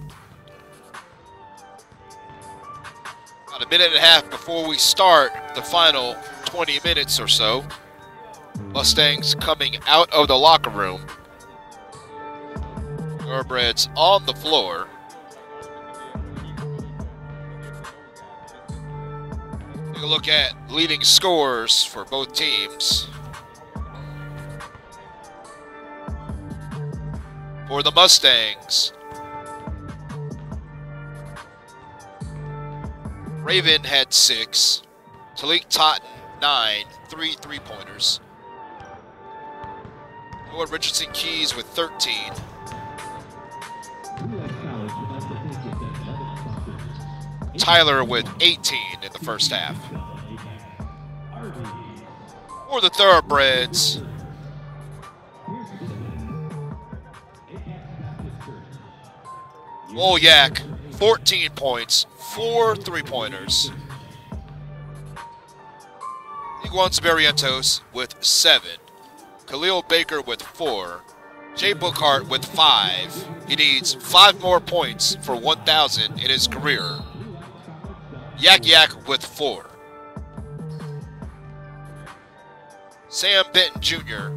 About a minute and a half before we start the final twenty minutes or so. Mustangs coming out of the locker room. Thoroughbreds on the floor. Take a look at leading scores for both teams. For the Mustangs, Raven had six, Talik Totten nine, three three-pointers. Noah Richardson Keys with thirteen. Tyler with eighteen in the first half. For the Thoroughbreds, Wolyak, fourteen points, four three-pointers. Iguans Barrientos with seven. Khalil Baker with four. Jay Bookhart with five. He needs five more points for one thousand in his career. Yak Yak with four. Sam Benton Junior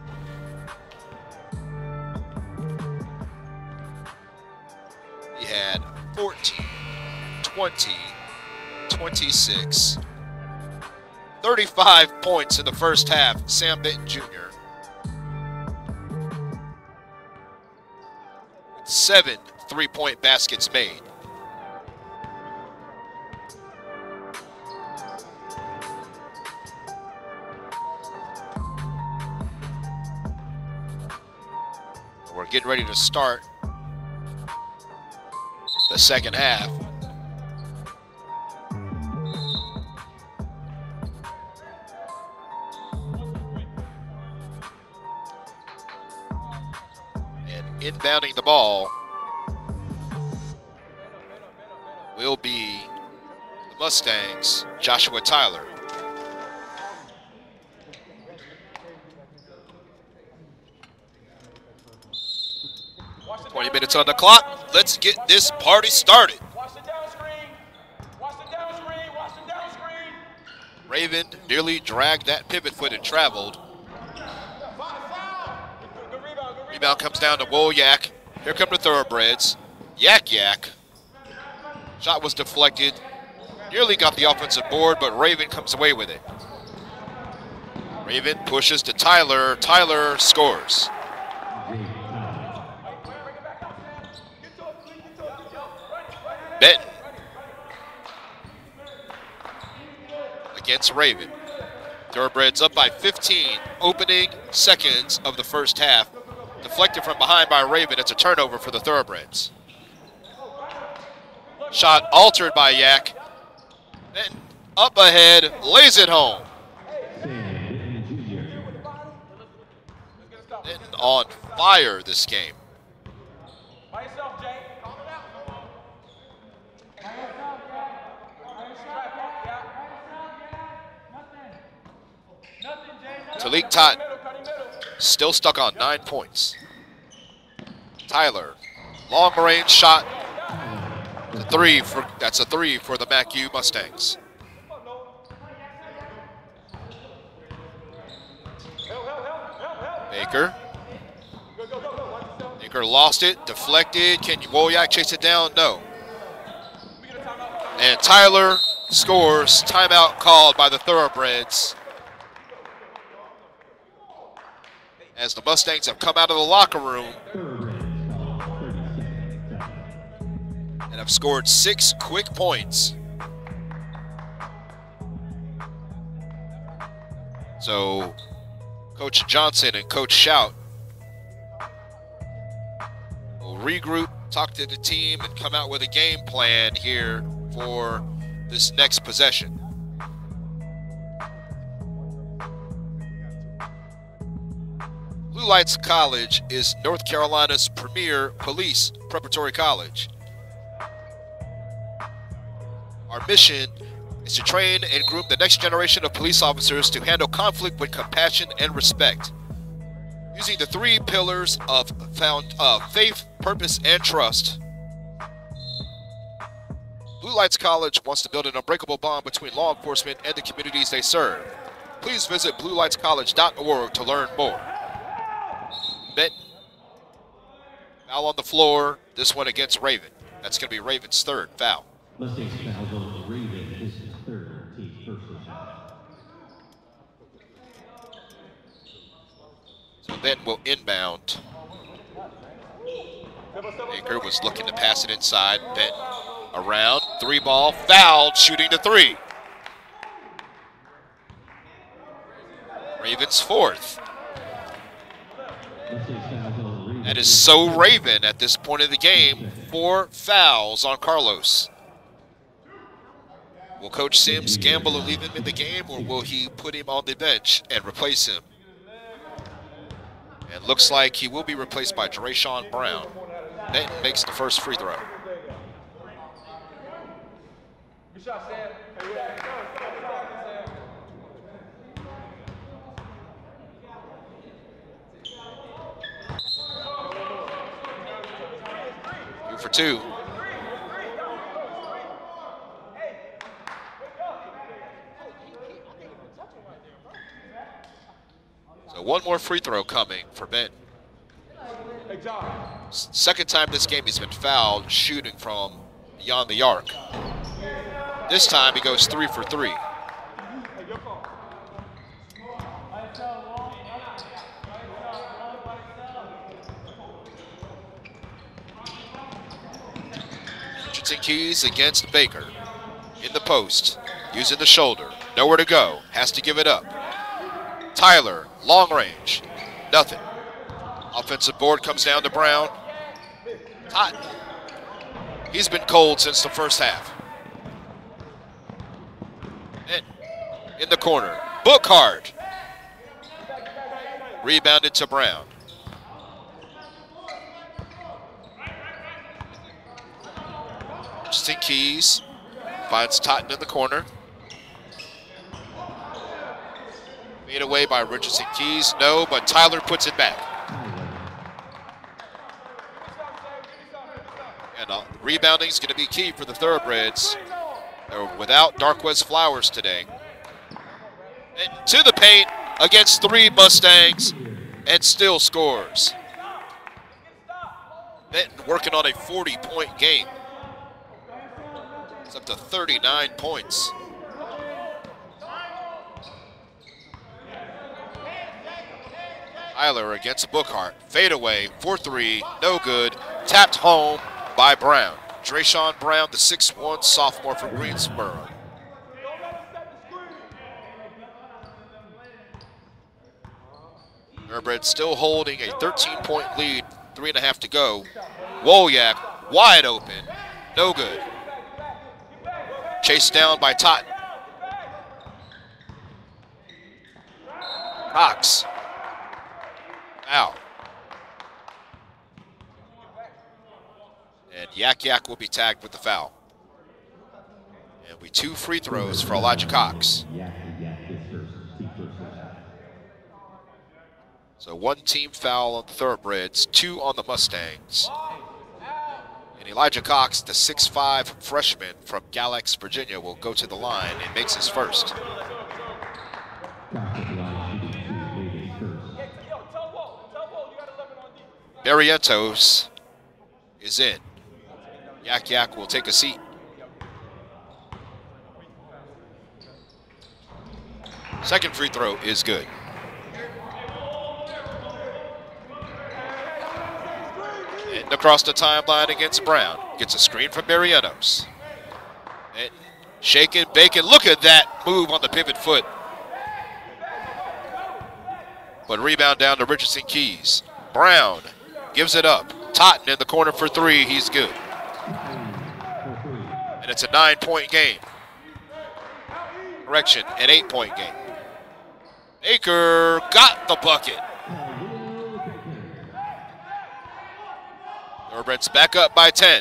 He had fourteen, twenty, twenty-six, thirty-five points in the first half, Sam Benton Junior Seven three-point baskets made. We're getting ready to start the second half. And inbounding the ball will be the Mustangs, Joshua Tyler. twenty minutes on the clock. Let's get this party started. Raven nearly dragged that pivot foot and traveled. Rebound comes down to Wolyak. Here come the Thoroughbreds. Yak Yak. Shot was deflected. Nearly got the offensive board, but Raven comes away with it. Raven pushes to Tyler. Tyler scores. Benton against Raven. Thoroughbreds up by fifteen, opening seconds of the first half. Deflected from behind by Raven. It's a turnover for the Thoroughbreds. Shot altered by Yak. Benton up ahead, lays it home. Benton on fire this game. Talik Totten still stuck on nine points. Tyler, long range shot. The three for that's a three for the M A C U Mustangs. Baker. Baker lost it, deflected. Can Wolyak chase it down? No. And Tyler scores. Timeout called by the Thoroughbreds, as the Mustangs have come out of the locker room and have scored six quick points. So Coach Johnson and Coach Shout will regroup, talk to the team, and come out with a game plan here for this next possession. Blue Lights College is North Carolina's premier police preparatory college. Our mission is to train and groom the next generation of police officers to handle conflict with compassion and respect. Using the three pillars of found uh, faith, purpose, and trust, Blue Lights College wants to build an unbreakable bond between law enforcement and the communities they serve. Please visit blue lights college dot org to learn more. Benton. Foul on the floor. This one against Raven. That's going to be Raven's third foul. Mustangs foul on Raven. This is third team personal foul. So Benton will inbound. Baker was looking to pass it inside. Benton around. Three ball. Fouled. Shooting to three. Raven's fourth. That is so Raven at this point of the game. Four fouls on Carlos. Will Coach Sims gamble and leave him in the game, or will he put him on the bench and replace him? And looks like he will be replaced by Drayshawn Brown. Benton makes the first free throw. Two for two. So one more free throw coming for Benton. Second time this game he's been fouled shooting from beyond the arc. This time he goes three for three. Richardson Keys against Baker. In the post, using the shoulder. Nowhere to go, has to give it up. Tyler, long range, nothing. Offensive board comes down to Brown. Hot. He's been cold since the first half. And in the corner, Bookhart. Rebounded to Brown. Justin Keys finds Totten in the corner. Made away by Richardson Keys. No, but Tyler puts it back. And uh, rebounding is going to be key for the Thoroughbreds. They're without Darquez Flowers today. And to the paint against three Mustangs and still scores. Benton working on a forty point game. It's up to thirty-nine points. Tyler against Bookhart. Fade away, four three, no good. Tapped home by Brown. Drayshawn Brown, the six one sophomore from Greensboro. Thoroughbreds still holding a thirteen point lead, three and a half to go. Wojak wide open, no good. Chased down by Totten. Cox. Foul. And Yak Yak will be tagged with the foul. And we two free throws for Elijah Cox. So one team foul on the Thoroughbreds, two on the Mustangs. And Elijah Cox, the six five freshman from Galax, Virginia, will go to the line and makes his first. Barrientos is in. Yak Yak will take a seat. Second free throw is good. And across the timeline against Brown. Gets a screen from Barrientos. And shaking, baking. Look at that move on the pivot foot. But rebound down to Richardson Keys. Brown gives it up. Totten in the corner for three. He's good. And it's a nine point game. Correction, an eight point game. Baker got the bucket. Thoroughbreds back up by ten.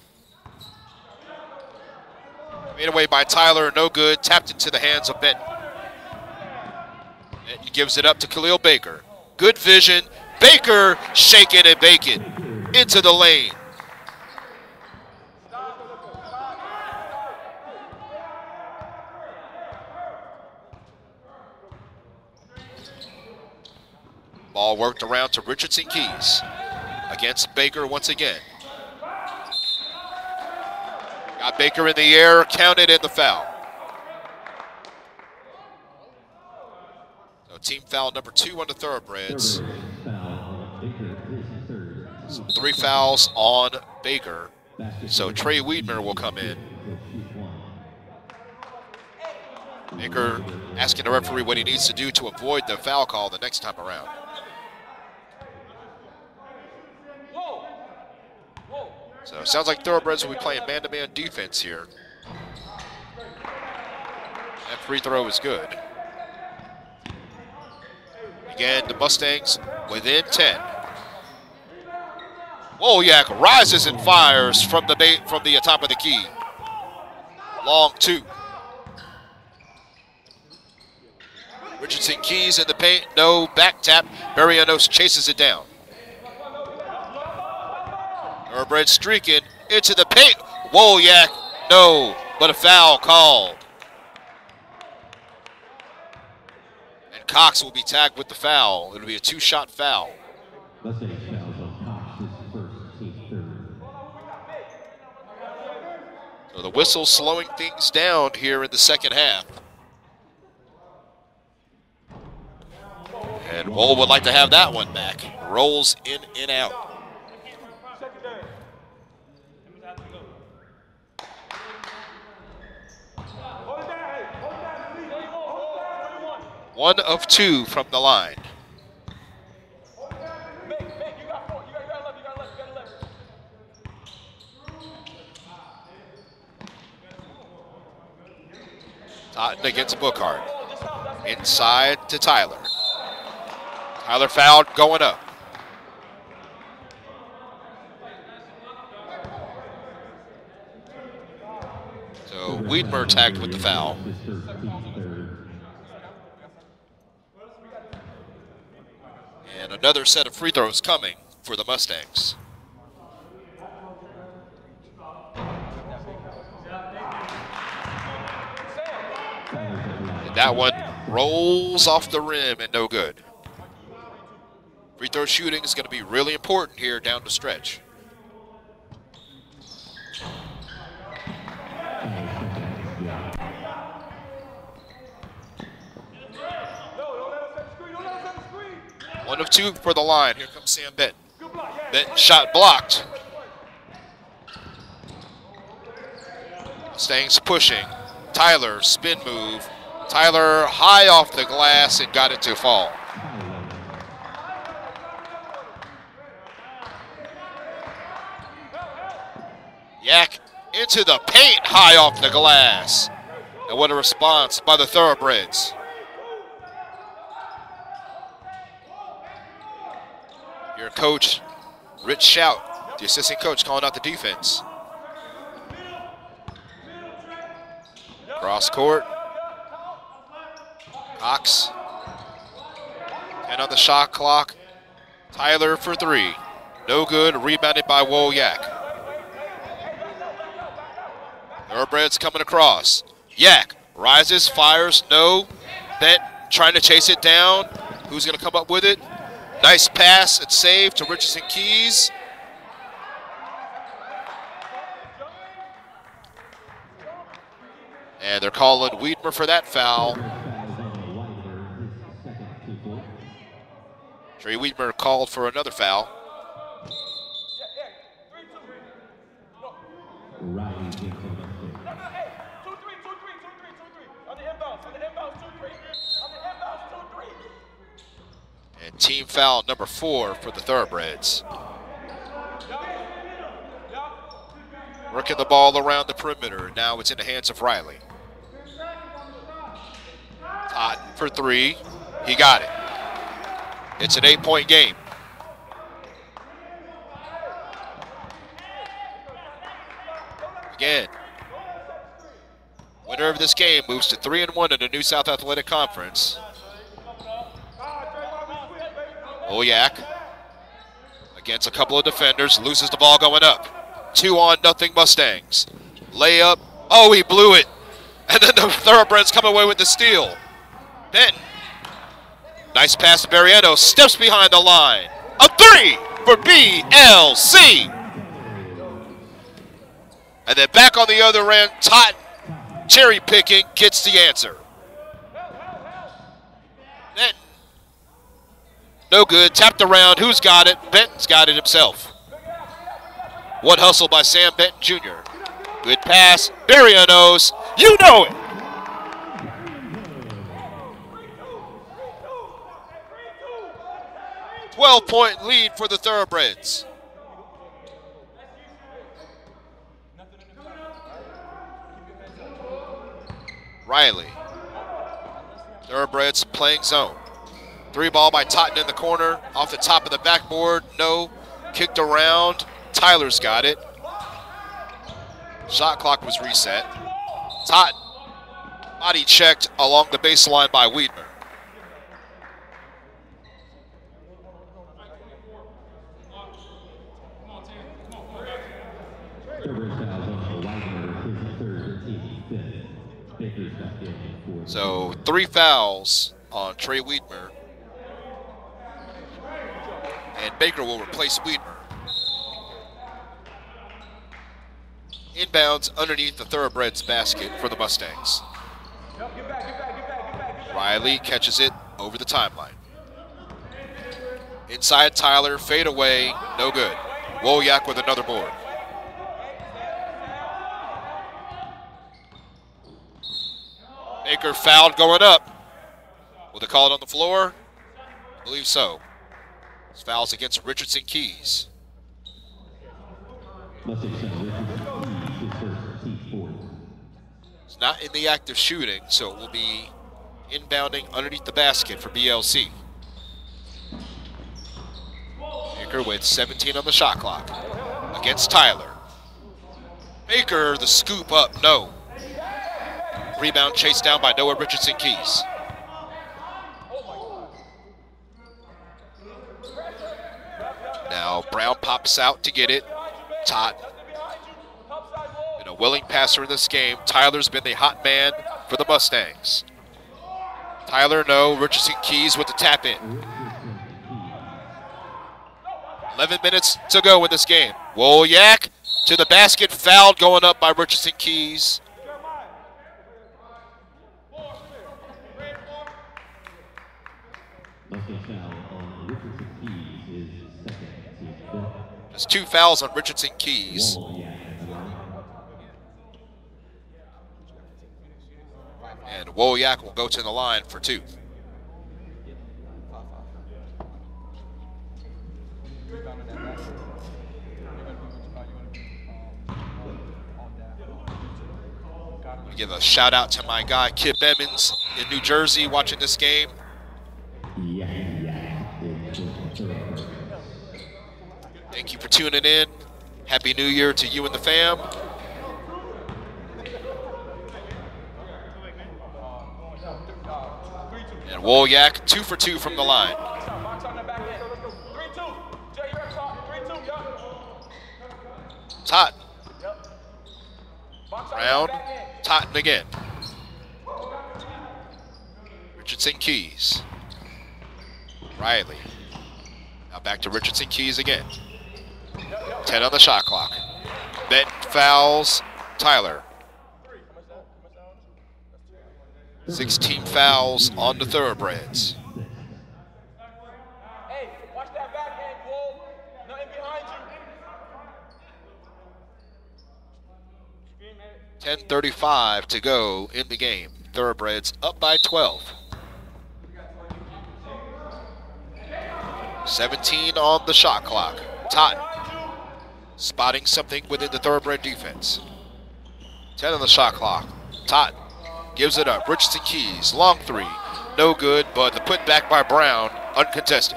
Made away by Tyler, no good. Tapped into the hands of Benton. And he gives it up to Khalil Baker. Good vision, Baker, shake it and bake it into the lane. Ball worked around to Richardson Keys against Baker once again. Got Baker in the air, counted in the foul. So team foul number two on the Thoroughbreds. So three fouls on Baker. So Trey Wiedmer will come in. Baker asking the referee what he needs to do to avoid the foul call the next time around. So it sounds like Thoroughbreds will be playing man-to-man defense here. That free throw is good. Again, the Mustangs within ten. Wojak rises and fires from the from the top of the key. Long two. Richardson Keys in the paint, no back tap. Barrientos chases it down. Thoroughbreds streaking into the paint. Wojak, no, but a foul called. And Cox will be tagged with the foul. It'll be a two-shot foul. Let's say fouls on Cox, his first, team third. So the whistle slowing things down here in the second half. And Wohl would like to have that one back. Rolls in and out. One of two from the line. Totten against Bookhart. Inside to Tyler. Tyler fouled, going up. So Wiedmer tagged with the foul. And another set of free throws coming for the Mustangs. And that one rolls off the rim and no good. Free throw shooting is going to be really important here down the stretch. One of two for the line. Here comes Sam Benton. Benton shot blocked. Mustangs pushing. Tyler, spin move. Tyler high off the glass and got it to fall. Yak into the paint, high off the glass. And what a response by the Thoroughbreds. Your coach, Rich Shout, the assistant coach, calling out the defense. Cross court. Cox. ten on the shot clock. Tyler for three. No good, rebounded by Wojak. Thoroughbreds coming across. Yak rises, fires, no. Bent trying to chase it down. Who's going to come up with it? Nice pass and save to Richardson Keys. And they're calling Wiedmer for that foul. Trey Wiedmer called for another foul. And team foul number four for the Thoroughbreds. Working the ball around the perimeter. Now it's in the hands of Riley. Totten for three. He got it. It's an eight-point game. Again, winner of this game moves to three and one in the New South Athletic Conference. Wojak against a couple of defenders, loses the ball going up. Two on nothing Mustangs. Layup. Oh, he blew it. And then the Thoroughbreds come away with the steal. Benton. Nice pass to Barrientos. Steps behind the line. A three for B L C. And then back on the other end, Totten, cherry picking, gets the answer. Benton. No good. Tapped around. Who's got it? Benton's got it himself. One hustle by Sam Benton Junior Good pass. Barrientos. You know it. twelve point lead for the Thoroughbreds. Riley. Thoroughbreds playing zone. Three ball by Totten in the corner. Off the top of the backboard. No. Kicked around. Tyler's got it. Shot clock was reset. Totten. Body checked along the baseline by Wiedmer. So three fouls on Trey Wiedmer. And Baker will replace Wiedmer. Inbounds underneath the Thoroughbreds basket for the Mustangs. Riley catches it over the timeline. Inside Tyler, fade away, no good. Wojak with another board. Baker fouled going up. Will they call it on the floor? I believe so. It's fouls against Richardson Keys. It's not in the act of shooting, so it will be inbounding underneath the basket for B L C. Baker with seventeen on the shot clock against Tyler. Baker, the scoop up, no. Rebound chased down by Noah Richardson Keys. Now Brown pops out to get it. Totten. Been a willing passer in this game. Tyler's been the hot man for the Mustangs. Tyler, no. Richardson Keys with the tap in. eleven minutes to go in this game. Wojak to the basket. Fouled going up by Richardson Keys. There's two fouls on Richardson Keys. And Wojak will go to the line for two. We give a shout out to my guy Kip Emmons in New Jersey watching this game. Thank you for tuning in. Happy New Year to you and the fam. And Wojak, two for two from the line. Totten. Brown. Totten again. Richardson Keys. Riley. Now back to Richardson Keys again. ten on the shot clock. Benton fouls Tyler. sixteen fouls on the Thoroughbreds. Hey, watch that backhand, Cole. Nothing behind you. ten thirty-five to go in the game. Thoroughbreds up by twelve. seventeen on the shot clock. Totten spotting something within the Thoroughbred defense. ten on the shot clock. Totten gives it up. Richardson Keys, long three. No good, but the put back by Brown, uncontested.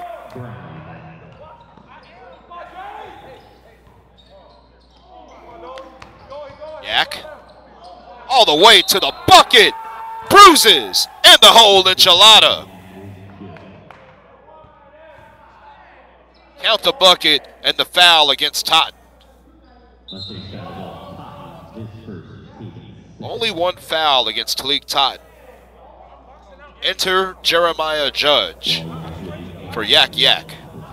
Yak. All the way to the bucket. Bruises in the hole enchilada. Count the bucket and the foul against Totten. Only one foul against Talik Totten. Enter Jeremiah Judge for Yak Yak.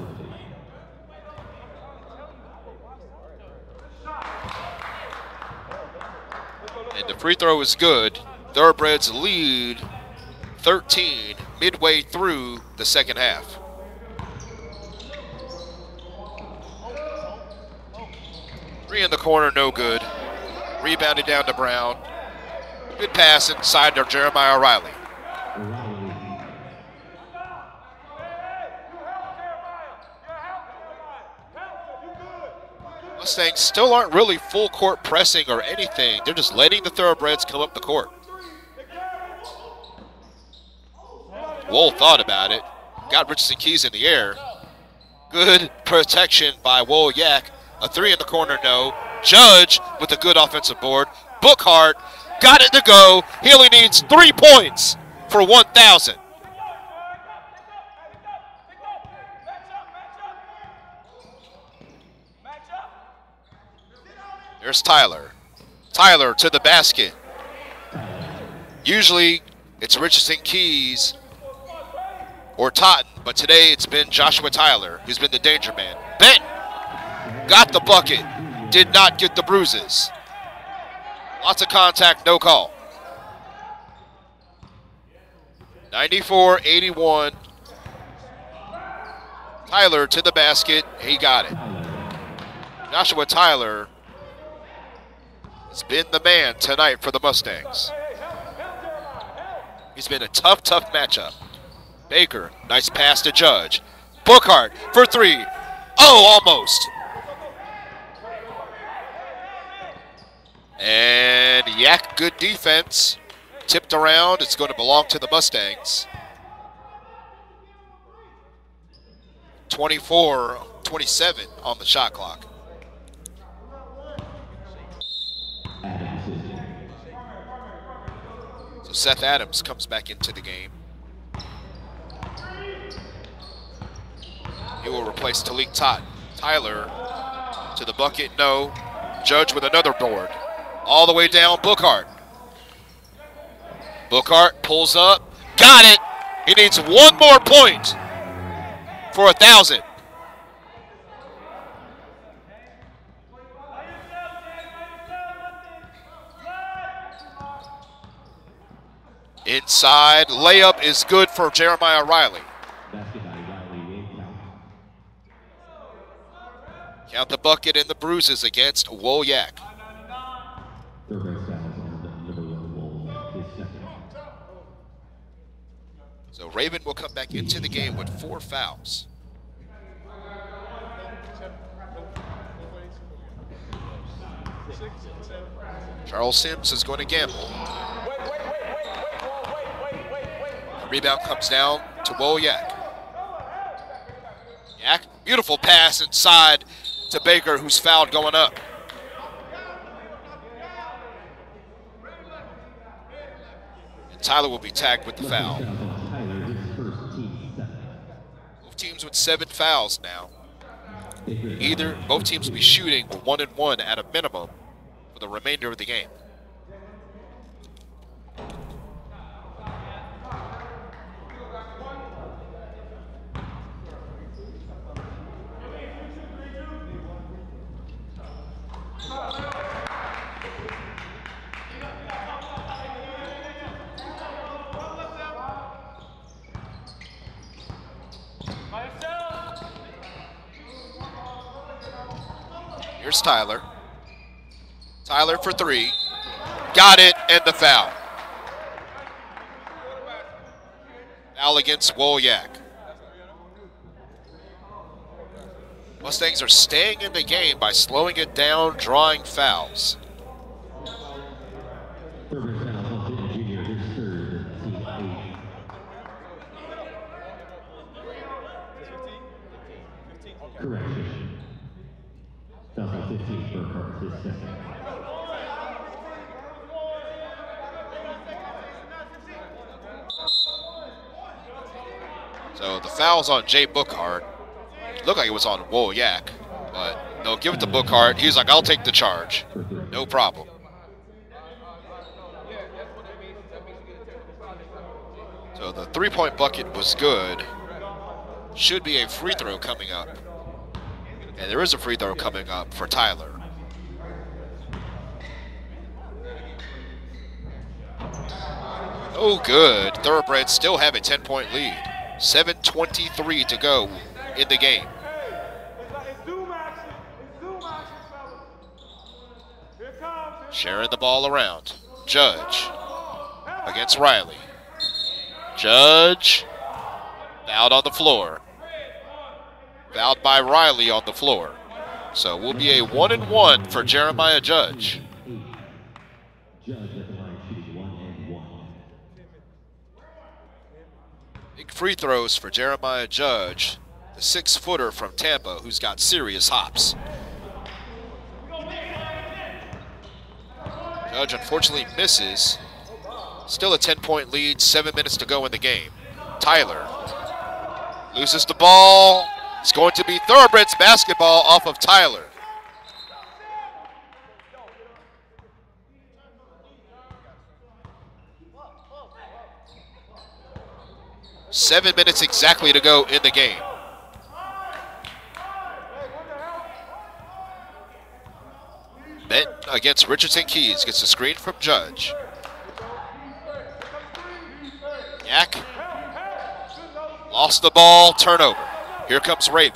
And the free throw is good. Thoroughbreds lead thirteen midway through the second half. Three in the corner, no good. Rebounded down to Brown. Good pass inside to Jeremiah Riley. Mustangs still aren't really full court pressing or anything. They're just letting the Thoroughbreds come up the court. Wool thought about it. Got Richardson Keys in the air. Good protection by Wool Yak. A three in the corner, no. Judge with a good offensive board. Bookhart got it to go. He only needs three points for one thousand. There's Tyler. Tyler to the basket. Usually it's Richardson Keys or Totten, but today it's been Joshua Tyler who's been the danger man. Benton got the bucket, did not get the bruises. Lots of contact, no call. ninety-four eighty-one. Tyler to the basket, he got it. Joshua Tyler has been the man tonight for the Mustangs. He's been a tough, tough matchup. Baker, nice pass to Judge. Bookhart for three. Oh, almost. And Yak, good defense. Tipped around, it's going to belong to the Mustangs. twenty-four twenty-seven on the shot clock. So Seth Adams comes back into the game. He will replace Talik Totten. Tyler to the bucket, no. Judge with another board. All the way down, Bookhart. Bookhart pulls up, got it. He needs one more point for a thousand. Inside, layup is good for Jeremiah Riley. Count the bucket and the bruises against Wool Yak. So Raven will come back into the game with four fouls. Charles Sims is going to gamble. The rebound comes down to Wool Yak. Yak, beautiful pass inside to Baker, who's fouled going up. And Tyler will be tagged with the foul. Both teams with seven fouls now. Either, both teams will be shooting one and one at a minimum for the remainder of the game. Here's Tyler. Tyler for three. Got it, and the foul. Foul against Wool Yak. Mustangs are staying in the game by slowing it down, drawing fouls. Correction. fifteen for Burkhart, his second. So the foul's on Jay Bookhart. looked like it was on Wool Yak, but no, give it to Bookhart. He's like, I'll take the charge. No problem. So the three-point bucket was good. Should be a free throw coming up. And there is a free throw coming up for Tyler. Oh, good. Thoroughbreds still have a ten-point lead. seven twenty-three to go in the game. Sharing the ball around. Judge against Riley. Judge fouled on the floor. Fouled by Riley on the floor. So we'll be a one and one for Jeremiah Judge. Big free throws for Jeremiah Judge, the six-footer from Tampa who's got serious hops. Judge unfortunately misses. Still a ten-point lead, seven minutes to go in the game. Tyler loses the ball. It's going to be Thoroughbreds basketball off of Tyler. Seven minutes exactly to go in the game. Benton against Richardson Keys gets a screen from Judge. Yak lost the ball, turnover. Here comes Raven.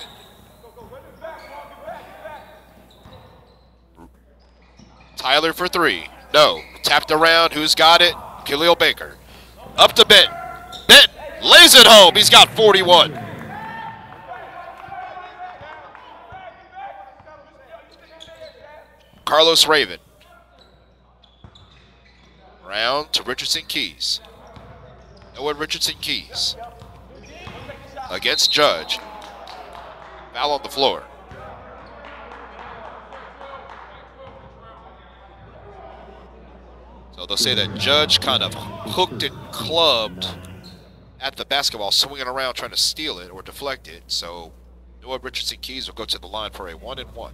Tyler for three. No. Tapped around. Who's got it? Khalil Baker. Up to Benton. Benton lays it home. He's got forty-one. Carlos Raven. Round to Richardson Keys. Noah Richardson Keys. Against Judge. Foul on the floor. So they'll say that Judge kind of hooked and clubbed at the basketball, swinging around trying to steal it or deflect it. So Noah Richardson Keys will go to the line for a one and one.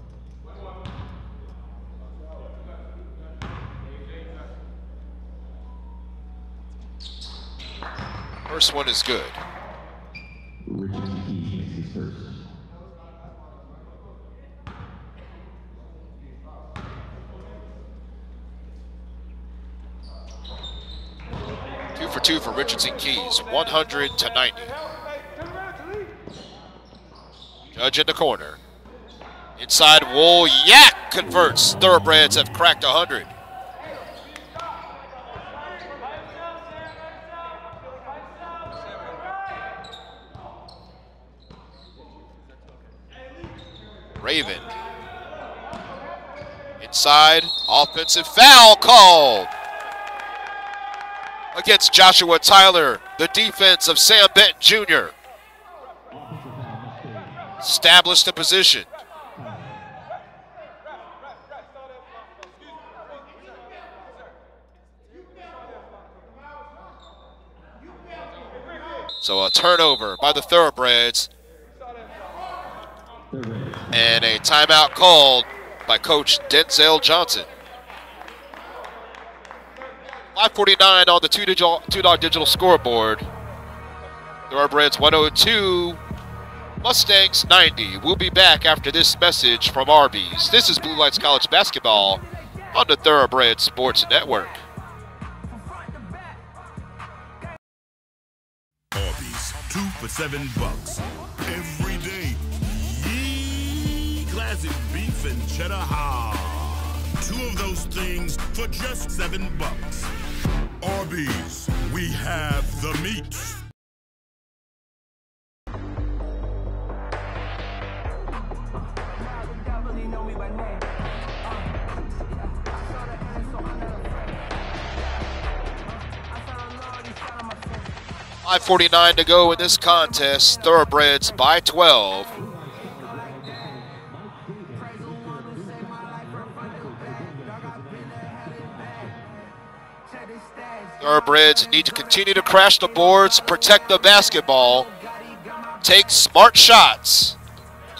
First one is good. Richardson Keys makes his first. Two for two for Richardson Keys, one hundred to ninety. Judge in the corner. Inside, Wool Yak converts. Thoroughbreds have cracked one hundred. Raven. Inside, offensive foul called against Joshua Tyler, the defense of Sam Benton Junior Established the position. So a turnover by the Thoroughbreds. And a timeout called by Coach Denzel Johnson. five forty-nine on the two digital, two dog digital scoreboard. Thoroughbreds one oh two, Mustangs ninety. We'll be back after this message from Arby's. This is Blue Lights College Basketball on the Thoroughbreds Sports Network. Arby's, two for seven bucks. Every day. Yee, classic beef and cheddar hard. Two of those things for just seven bucks. Arby's, we have the meat. five forty-nine to go in this contest. Thoroughbreds by twelve. Thoroughbreds need to continue to crash the boards, protect the basketball, take smart shots,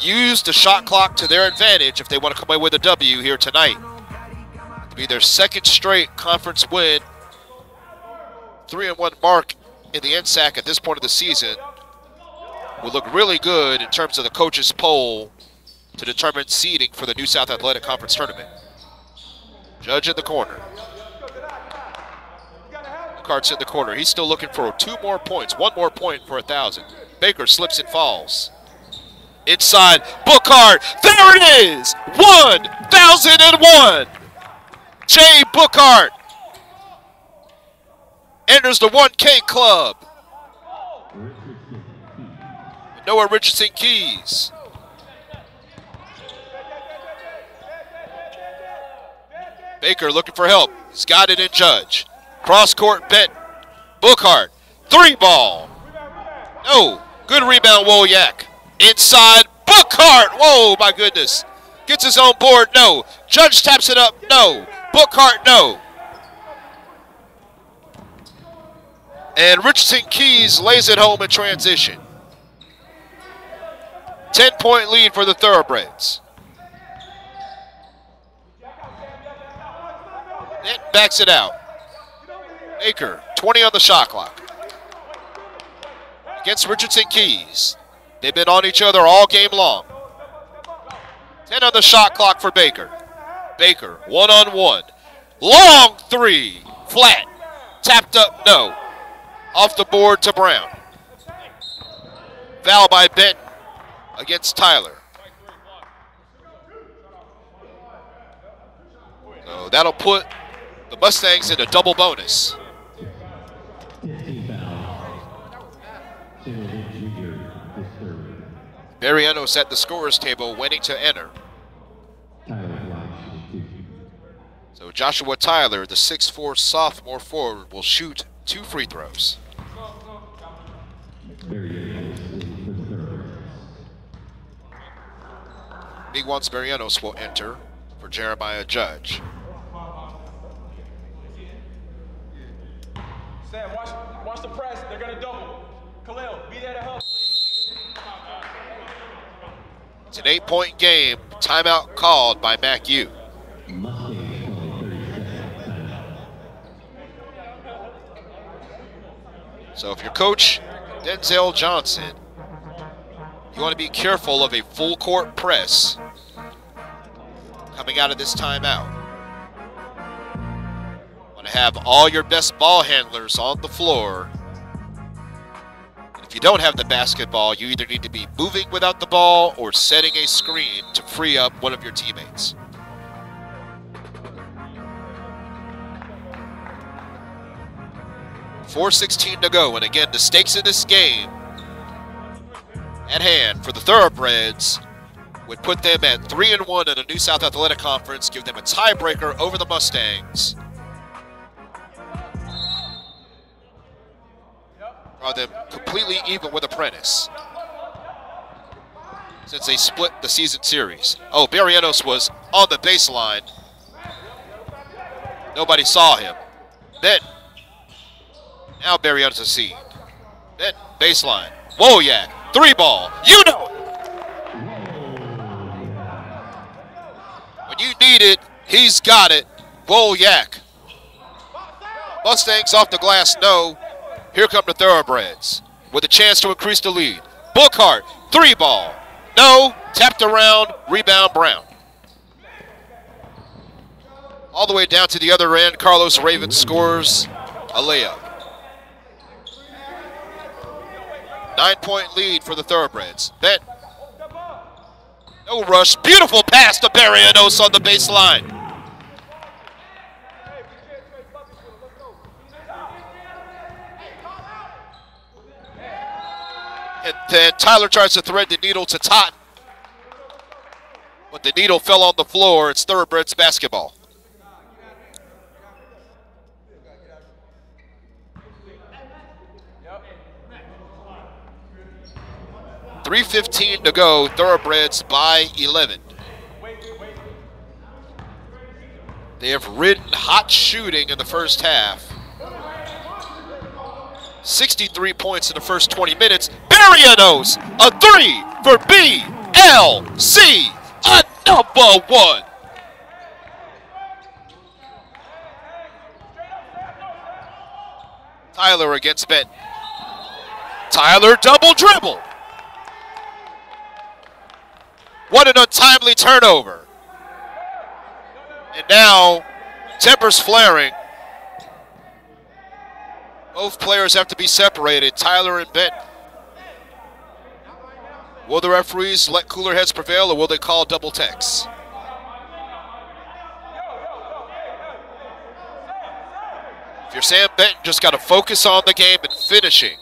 use the shot clock to their advantage if they want to come away with a W here tonight. It'll be their second straight conference win. Three and one mark in the N S A C at this point of the season would look really good in terms of the coaches' poll to determine seeding for the New South Athletic Conference tournament. Judge in the corner. Cart's in the corner. He's still looking for two more points, one more point for a thousand. Baker slips and falls. Inside, Bookhart. There it is! one thousand one! Jay Bookhart enters the one K club. Noah Richardson Keys. Baker looking for help. He's got it in Judge. Cross court bet. Bookhart. Three ball. No. Good rebound, Wojak. Inside. Bookhart. Whoa, my goodness. Gets his own board. No. Judge taps it up. No. Bookhart. No. And Richardson Keys lays it home in transition. ten-point lead for the Thoroughbreds. It backs it out. Baker, twenty on the shot clock. Against Richardson Keys. They've been on each other all game long. ten on the shot clock for Baker. Baker, one-on-one. Long three. Flat. Tapped up, no. Off the board to Brown. Foul by Benton against Tyler. So that'll put the Mustangs in a double bonus. Mariano's at the scorer's table, waiting to enter. So Joshua Tyler, the six foot four sophomore forward, will shoot two free throws. Big Ones Marianos will enter for Jeremiah Judge. Sam, watch, watch the press. They're going to double. Khalil, be there to help. It's an eight-point game. Timeout called by M A C U. So if you're Coach Denzel Johnson, you want to be careful of a full court press coming out of this timeout. You want to have all your best ball handlers on the floor. And if you don't have the basketball, you either need to be moving without the ball or setting a screen to free up one of your teammates. four sixteen to go, and again, the stakes in this game at hand for the Thoroughbreds would put them at three and one in the New South Athletic Conference, give them a tiebreaker over the Mustangs. Draw them completely even with Apprentice since they split the season series. Oh, Barrientos was on the baseline. Nobody saw him. Then, now Barrientos a seed. Then, baseline. Wojak, three ball. You know it. When you need it, he's got it. Wojak. Mustangs off the glass, no. Here come the Thoroughbreds with a chance to increase the lead. Bookhart, three ball. No, tapped around, rebound Brown. All the way down to the other end, Carlos Raven scores a layup. Nine-point lead for the Thoroughbreds. Ben. No rush. Beautiful pass to Barrientos on the baseline. And then Tyler tries to thread the needle to Totten. But the needle fell on the floor. It's Thoroughbreds basketball. three fifteen to go, Thoroughbreds by eleven. They have ridden hot shooting in the first half. sixty-three points in the first twenty minutes. Barrientos, a three for B. L C, a number one. Tyler against Benton. Tyler double dribble. What an untimely turnover. And now, tempers flaring. Both players have to be separated, Tyler and Benton. Will the referees let cooler heads prevail, or will they call double techs? If you're Sam Benton, just got to focus on the game and finishing.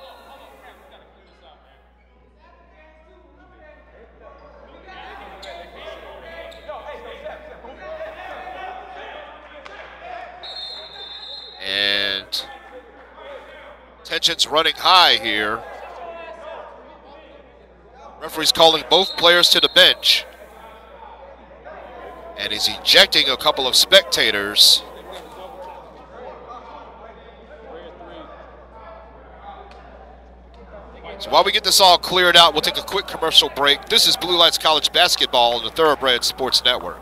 And tension's running high here. Referee's calling both players to the bench. And he's ejecting a couple of spectators. So while we get this all cleared out, we'll take a quick commercial break. This is Blue Lights College Basketball on the Thoroughbreds Sports Network.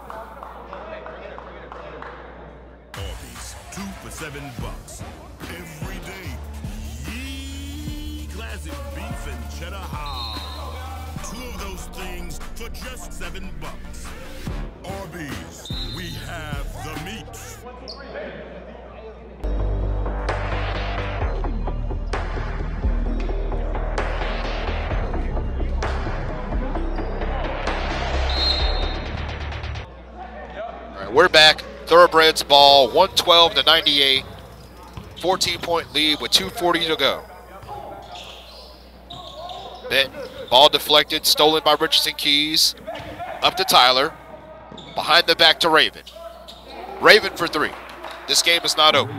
Arby's, two for seven bucks. Every day. Yee, classic beef and cheddar hog. Two of those things for just seven bucks. Arby's, we have the meat. We're back. Thoroughbreds ball, one twelve to ninety-eight. fourteen point lead with two forty to go. Benton, ball deflected, stolen by Richardson Keys. Up to Tyler. Behind the back to Raven. Raven for three. This game is not over.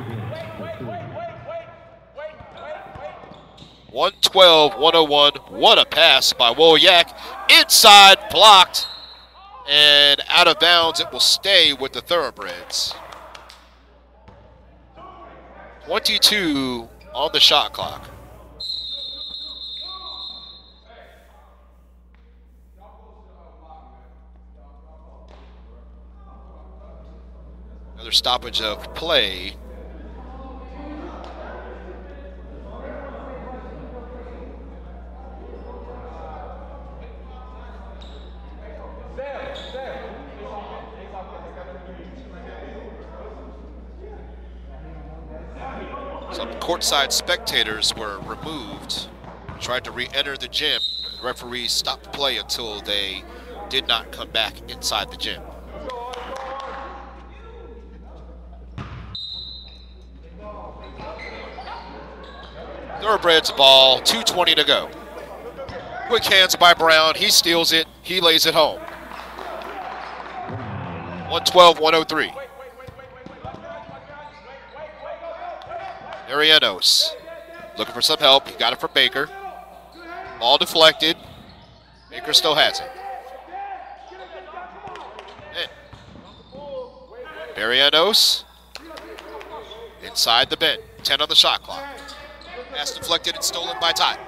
one twelve, one oh one. What a pass by Wojak. Inside, blocked. And out of bounds, it will stay with the Thoroughbreds. twenty-two on the shot clock. Another stoppage of play. Some courtside spectators were removed, tried to re-enter the gym. The referees stopped play until they did not come back inside the gym. Thoroughbreds ball, two twenty to go. Quick hands by Brown, he steals it, he lays it home. one twelve, one oh three. Arianos looking for some help. He got it from Baker. Ball deflected. Baker still has it. Arianos inside the bend. ten on the shot clock. Pass deflected and stolen by Ty.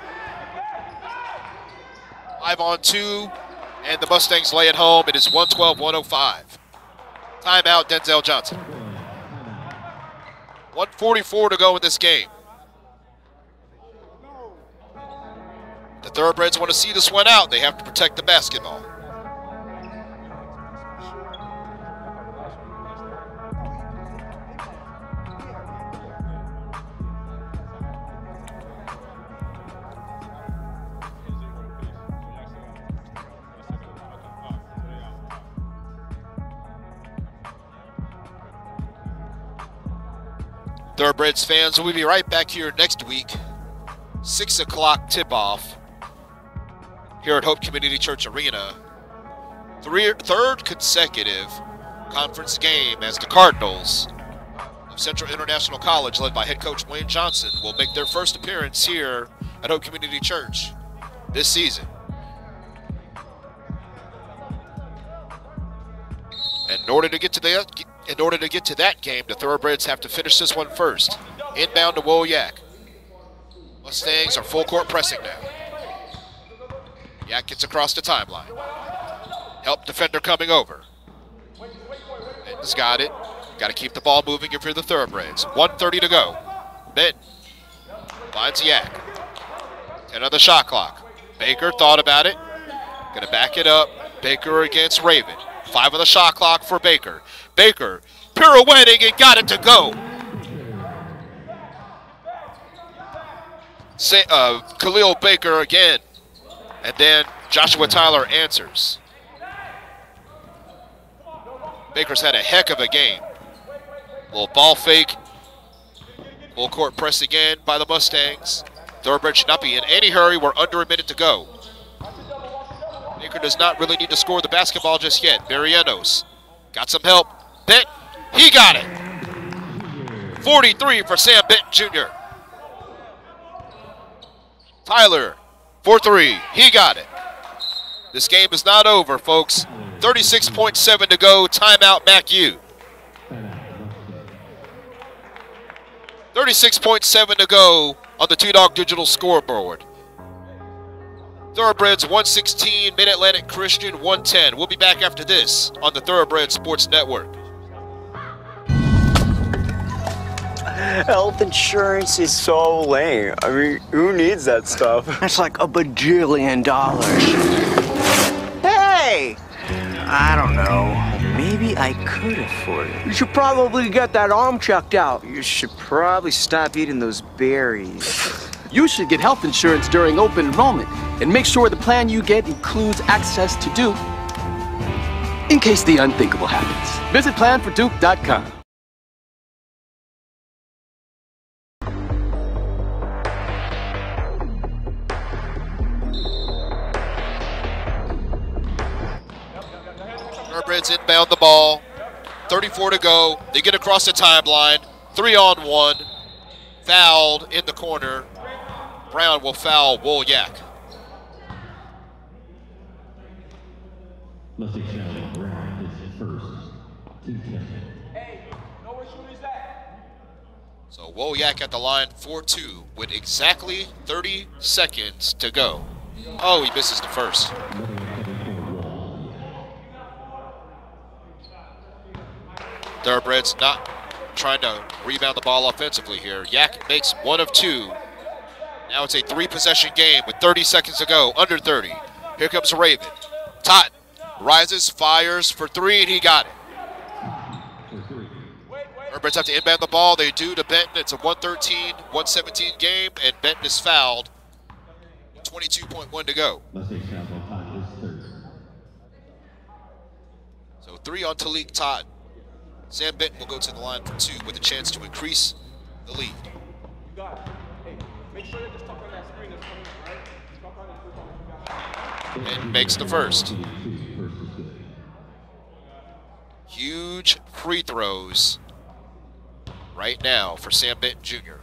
Five on two, and the Mustangs lay it home. It is one twelve, one oh five. Timeout, Denzel Johnson. one forty-four to go in this game. The Thoroughbreds want to see this one out. They have to protect the basketball. Thoroughbreds fans, we'll be right back here next week. six o'clock tip-off here at Hope Community Church Arena. Three, third consecutive conference game as the Cardinals of Central International College, led by head coach Wayne Johnson, will make their first appearance here at Hope Community Church this season. And in order to get to the In order to get to that game, the Thoroughbreds have to finish this one first. Inbound to Wojak. Mustangs are full court pressing now. Yak gets across the timeline. Help defender coming over. Benton's got it. Got to keep the ball moving if you're the Thoroughbreds. one thirty to go. Benton finds Yak. ten on the shot clock. Baker thought about it. Going to back it up. Baker against Raven. Five on the shot clock for Baker. Baker pirouetting and got it to go. Say, uh, Khalil Baker again. And then Joshua Tyler answers. Baker's had a heck of a game. Little ball fake. Full court press again by the Mustangs. Thoroughbreds should not be in any hurry. We're under a minute to go. Baker does not really need to score the basketball just yet. Marianos got some help. Benton, he got it. forty-three for Sam Benton Junior Tyler for three. He got it. This game is not over, folks. thirty-six point seven to go. Timeout, M A C U. thirty-six point seven to go on the Two-Dog Digital scoreboard. Thoroughbreds one sixteen, Mid-Atlantic Christian one ten. We'll be back after this on the Thoroughbreds Sports Network. Health insurance is so lame. I mean, who needs that stuff? That's like a bajillion dollars. Hey! I don't know. Maybe I could afford it. You should probably get that arm checked out. You should probably stop eating those berries. You should get health insurance during open enrollment and make sure the plan you get includes access to Duke in case the unthinkable happens. Visit plan for duke dot com. Thoroughbreds inbound the ball. thirty-four to go. They get across the timeline. Three on one. Fouled in the corner. Brown will foul Wolyak. Mustang Brown is first. two ten. Hey, know where shooter's at? So Wolyak at the line four two with exactly thirty seconds to go. Oh, he misses the first. Thoroughbreds not trying to rebound the ball offensively here. Yak makes one of two. Now it's a three-possession game with thirty seconds to go, under thirty. Here comes Raven. Totten rises, fires for three, and he got it. Thoroughbreds have to inbound the ball. They do to Benton. It's a one thirteen, one seventeen game, and Benton is fouled. twenty-two point one to go. So three on Talik Totten. Sam Benton will go to the line for two with a chance to increase the lead. You got it. Hey, make sure you just talk on that screen that's coming up, right? Just talk on that screen. And makes the first. Huge free throws right now for Sam Benton Junior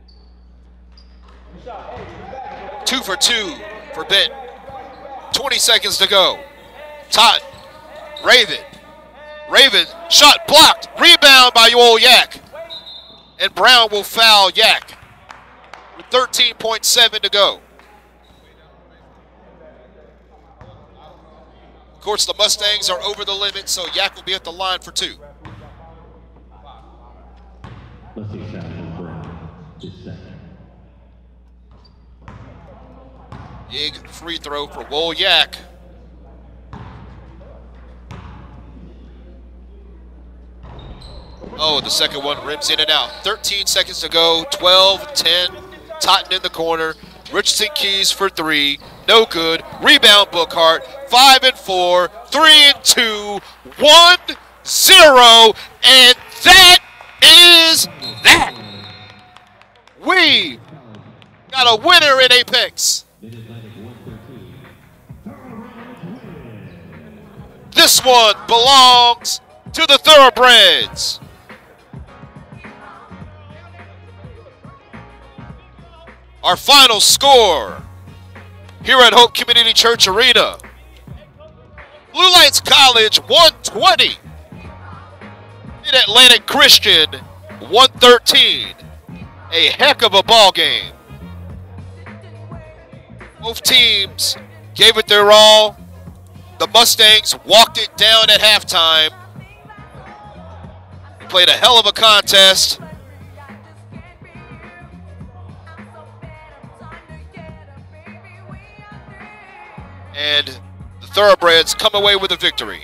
Two for two for Benton. twenty seconds to go. Totten, Raven. Raven, shot blocked. Rebound by Wolyak. And Brown will foul Yak with thirteen point seven to go. Of course, the Mustangs are over the limit, so Yak will be at the line for two. Big free throw for Wolyak. Oh, the second one rims in and out. thirteen seconds to go, twelve ten. Totten in the corner. Richardson Keys for three. No good. Rebound Bookhart. Five and four. Three and two. One, zero. And that is that. We got a winner in Apex. This one belongs to the Thoroughbreds. Our final score here at Hope Community Church Arena. Blue Lights College one twenty. Mid-Atlantic Christian one thirteen. A heck of a ball game. Both teams gave it their all. The Mustangs walked it down at halftime. Played a hell of a contest. And the Thoroughbreds come away with a victory.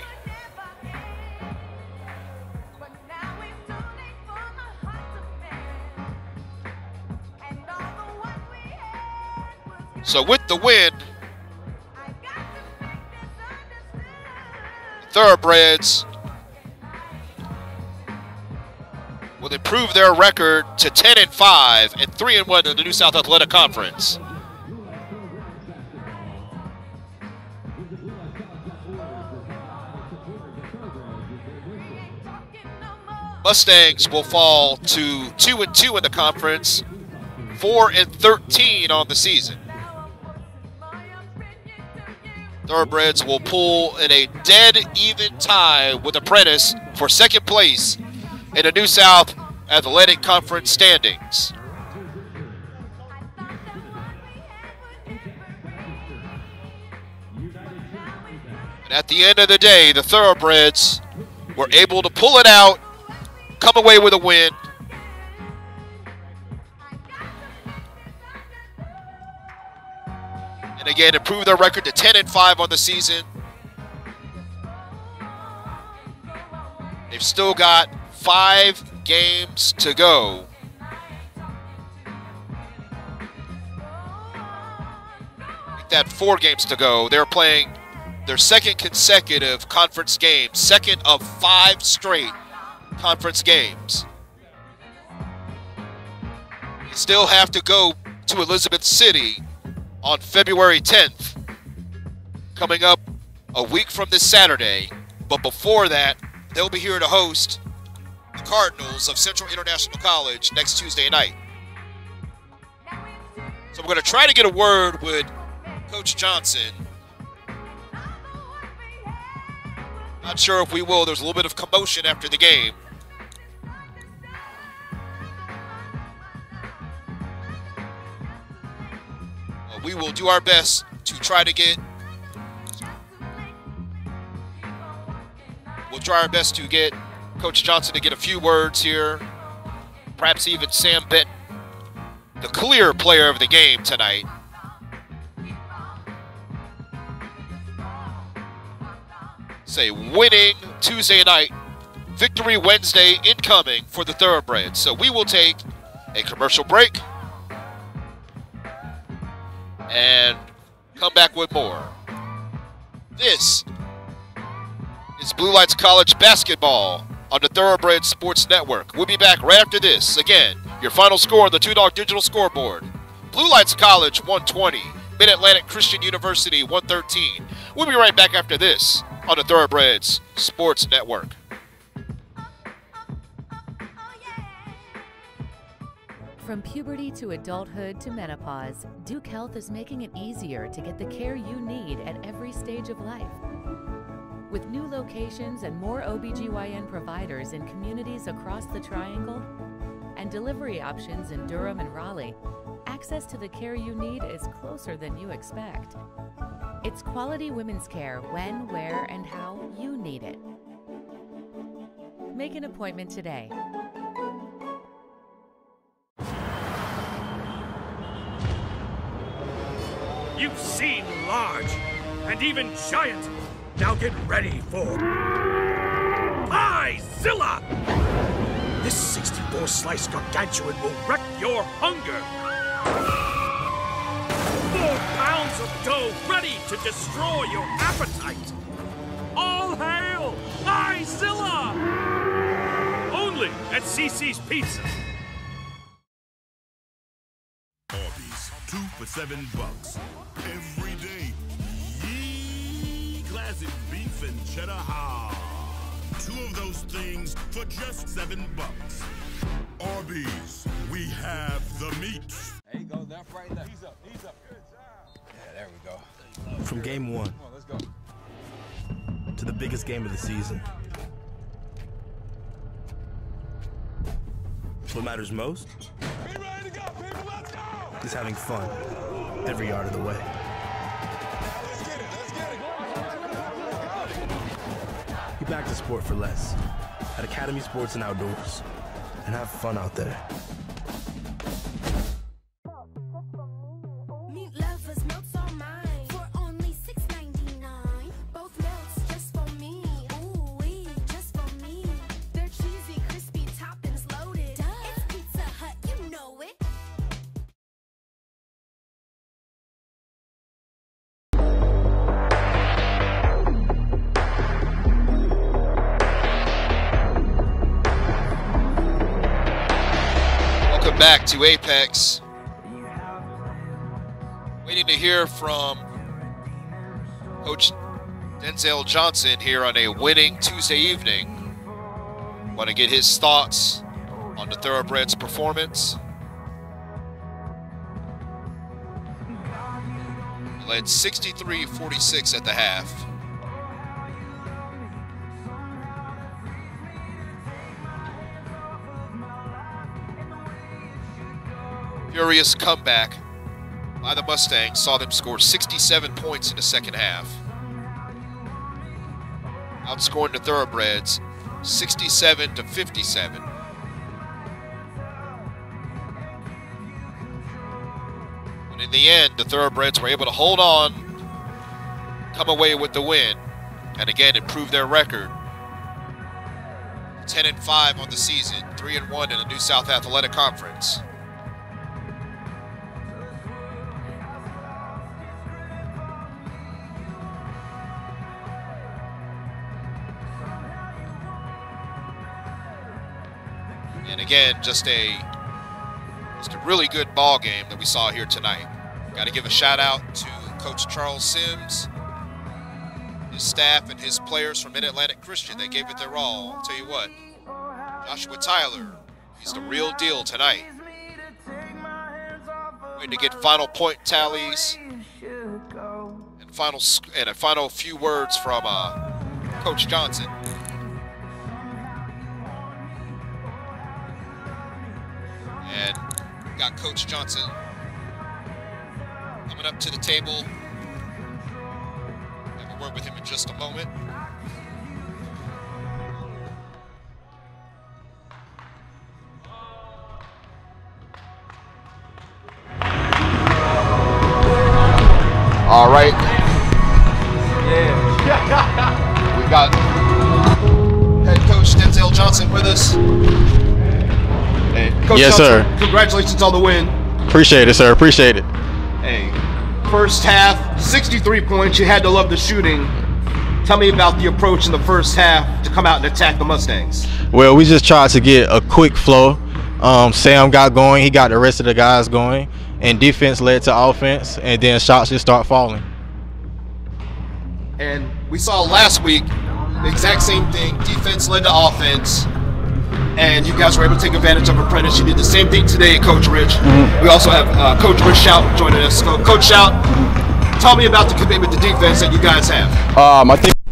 So with the win, Thoroughbreds will improve their record to ten and five and three and one in the New South Athletic Conference. Mustangs will fall to two and two in the conference, four and thirteen on the season. Thoroughbreds will pull in a dead even tie with Apprentice for second place in the New South Athletic Conference standings. And at the end of the day, the Thoroughbreds were able to pull it out, come away with a win. And again, improve their record to ten and five on the season. They've still got five games to go. Make that four games to go. They're playing their second consecutive conference game, second of five straight conference games. They still have to go to Elizabeth City on February tenth, coming up a week from this Saturday. But before that, they'll be here to host the Cardinals of Central International College next Tuesday night. So we're going to try to get a word with Coach Johnson. Not sure if we will. There's a little bit of commotion after the game. We will do our best to try to get, we'll try our best to get Coach Johnson to get a few words here. Perhaps even Sam Bett, the clear player of the game tonight. Say winning Tuesday night, victory Wednesday incoming for the Thoroughbreds. So we will take a commercial break and come back with more. This is Blue Lights College basketball on the Thoroughbreds Sports Network. We'll be back right after this. Again, your final score on the Two Dog Digital Scoreboard. Blue Lights College one twenty, Mid-Atlantic Christian University one thirteen. We'll be right back after this on the Thoroughbreds Sports Network. From puberty to adulthood to menopause, Duke Health is making it easier to get the care you need at every stage of life. With new locations and more O B G Y N providers in communities across the Triangle, and delivery options in Durham and Raleigh, access to the care you need is closer than you expect. It's quality women's care when, where, and how you need it. Make an appointment today. You've seen large and even giant. Now get ready for Pie-Zilla! This sixty-four slice gargantuan will wreck your hunger. Four pounds of dough ready to destroy your appetite. All hail Pie-Zilla! Only at C C's Pizza. Arby's, two for seven bucks. Every day, yee classic beef and cheddar hard. Two of those things for just seven bucks. Arby's, we have the meat. There you go, left, right, left. He's up, he's up. Good job. Yeah, there we go. From game one Come on, let's go. to the biggest game of the season, what matters most Be ready to go, people, let's go! is having fun every yard of the way. Let's get Get back to sport for less at Academy Sports and Outdoors, and have fun out there. Meat lovers, milk's all mine for only six ninety-nine. Both milks just for me. Ooh wee, just for me. They're cheesy, crispy, toppings loaded. Duh. It's Pizza Hut, you know it. Welcome back to Apex. Waiting to hear from Coach Denzel Johnson here on a winning Tuesday evening. Want to get his thoughts on the Thoroughbreds' performance. Led sixty-three forty-six at the half. Furious comeback by the Mustangs saw them score sixty-seven points in the second half. Outscoring the Thoroughbreds sixty-seven to fifty-seven. And in the end, the Thoroughbreds were able to hold on, come away with the win, and again improve their record. ten and five on the season, three and one in the New South Athletic Conference. And again, just a just a really good ball game that we saw here tonight. Got to give a shout out to Coach Charles Sims, his staff, and his players from Mid-Atlantic Christian. They gave it their all. I'll tell you what, Joshua Tyler, he's the real deal tonight. Waiting to get final point tallies and final and a final few words from uh, Coach Johnson. And got Coach Johnson coming up to the table. Have a word with him in just a moment. All right. Yeah. We got head coach Denzel Johnson with us. Hey, Coach yes, Johnson, sir. Congratulations on the win. Appreciate it, sir. Appreciate it. Hey, first half, sixty-three points. You had to love the shooting. Tell me about the approach in the first half to come out and attack the Mustangs. Well, we just tried to get a quick flow. Um, Sam got going. He got the rest of the guys going. And defense led to offense. And then shots just start falling. And we saw last week the exact same thing. Defense led to offense. And you guys were able to take advantage of Apprentice. You did the same thing today, Coach Rich. Mm-hmm. We also have uh, Coach Rich Shout joining us. So, Coach Shout, tell me about the commitment to defense that you guys have. Um, I think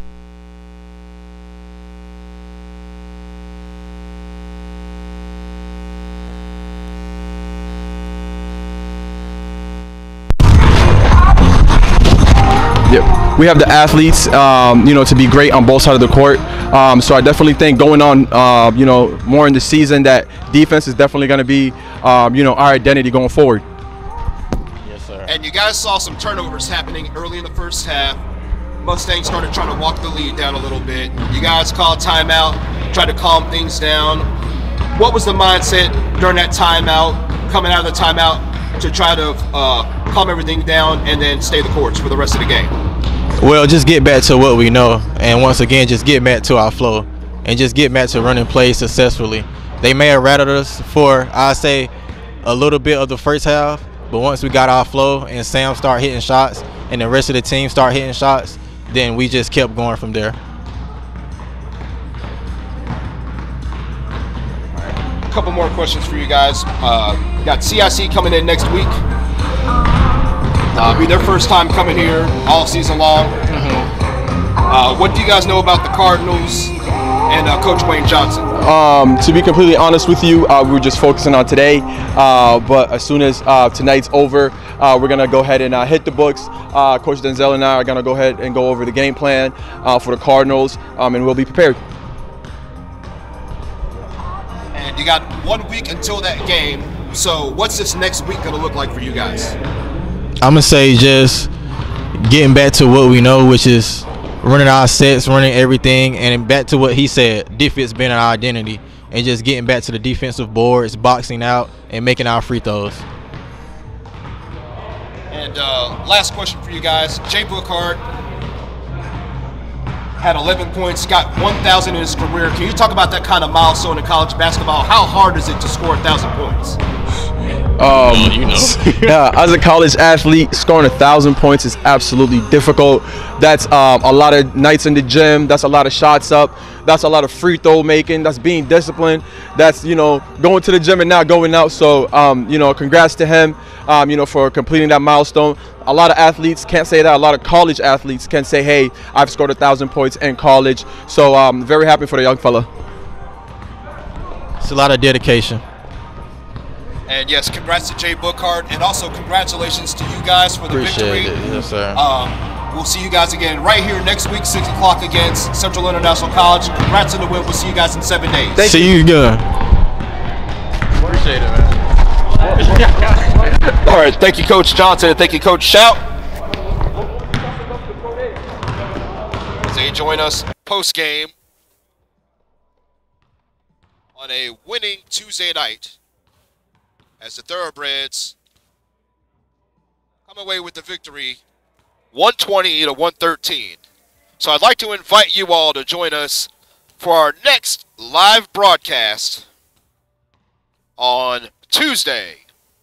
Yep. We have the athletes, um, you know, to be great on both sides of the court. Um, so I definitely think going on, uh, you know, more in the season that defense is definitely going to be, um, you know, our identity going forward. Yes, sir. And you guys saw some turnovers happening early in the first half. Mustangs started trying to walk the lead down a little bit. You guys called timeout, tried to calm things down. What was the mindset during that timeout, coming out of the timeout, to try to uh, calm everything down and then stay the course for the rest of the game? Well, just get back to what we know, and once again, just get back to our flow, and just get back to running plays successfully. They may have rattled us for, I say, a little bit of the first half, but once we got our flow and Sam started hitting shots and the rest of the team started hitting shots, then we just kept going from there. A couple more questions for you guys. Uh, we got C I C coming in next week. Uh, be their first time coming here all season long. Mm-hmm. uh, what do you guys know about the Cardinals and uh, Coach Wayne Johnson? Um, to be completely honest with you, uh, we were just focusing on today, uh, but as soon as uh, tonight's over, uh, we're going to go ahead and uh, hit the books. Uh, Coach Denzel and I are going to go ahead and go over the game plan uh, for the Cardinals, um, and we'll be prepared. And you got one week until that game, so what's this next week going to look like for you guys? I'm going to say just getting back to what we know, which is running our sets, running everything, and back to what he said, defense being our identity, and just getting back to the defensive boards, boxing out, and making our free throws. And uh, last question for you guys. Jay Bookhart had eleven points, got one thousand in his career. Can you talk about that kind of milestone in college basketball? How hard is it to score one thousand points? Um, you know. Yeah, as a college athlete, scoring a thousand points is absolutely difficult. That's um, a lot of nights in the gym. That's a lot of shots up. That's a lot of free throw making. That's being disciplined. That's, you know, going to the gym and not going out. So, um, you know, congrats to him, um, you know, for completing that milestone. A lot of athletes can't say that. A lot of college athletes can say, hey, I've scored a thousand points in college. So I'm um, very happy for the young fella. It's a lot of dedication. And yes, congrats to Jay Bookhart, and also congratulations to you guys for the Appreciate victory. it. Yes, sir. Um, we'll see you guys again right here next week, six o'clock against Central International College. Congrats on the win. We'll see you guys in seven days. Thank see you, you good. Appreciate it, man. All right, thank you, Coach Johnson, and thank you, Coach Shout. As they join us post-game on a winning Tuesday night, as the Thoroughbreds come away with the victory one twenty to one thirteen. So I'd like to invite you all to join us for our next live broadcast on Tuesday,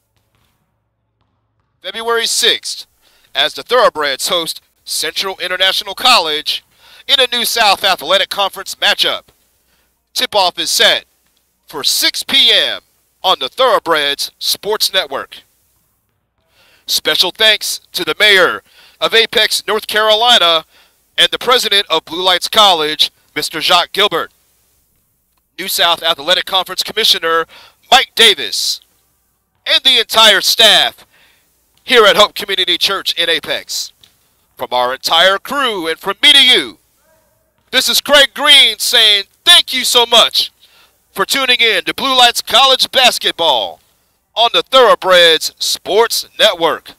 February sixth, as the Thoroughbreds host Central International College in a New South Athletic Conference matchup. Tip-off is set for six p m on the Thoroughbreds Sports Network. Special thanks to the mayor of Apex, North Carolina, and the president of Blue Lights College, Mister Jacques Gilbert. New South Athletic Conference Commissioner Mike Davis, and the entire staff here at Hope Community Church in Apex. From our entire crew and from me to you, this is Craig Green saying thank you so much for tuning in to Blue Lights College Basketball on the Thoroughbreds Sports Network.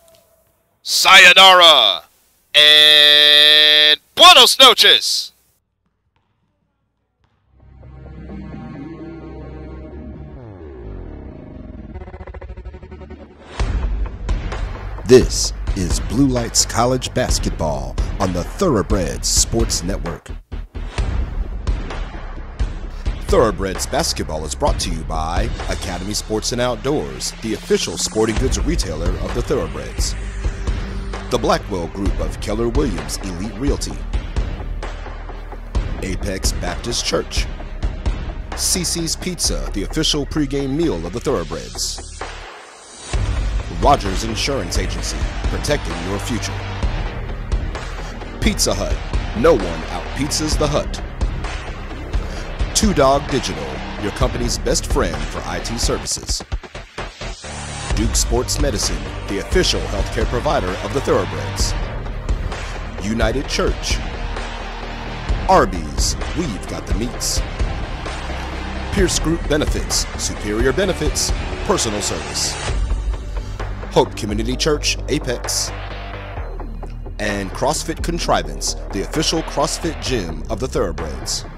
Sayonara and buenos noches. This is Blue Lights College Basketball on the Thoroughbreds Sports Network. Thoroughbreds Basketball is brought to you by Academy Sports and Outdoors, the official sporting goods retailer of the Thoroughbreds. The Blackwell Group of Keller Williams Elite Realty. Apex Baptist Church. C C's Pizza, the official pregame meal of the Thoroughbreds. Rogers Insurance Agency, protecting your future. Pizza Hut, no one out-pizzas the Hut. Two Dog Digital, your company's best friend for I T services. Duke Sports Medicine, the official healthcare provider of the Thoroughbreds. United Church. Arby's, we've got the meats. Pierce Group Benefits, superior benefits, personal service. Hope Community Church, Apex. And CrossFit Contrivance, the official CrossFit gym of the Thoroughbreds.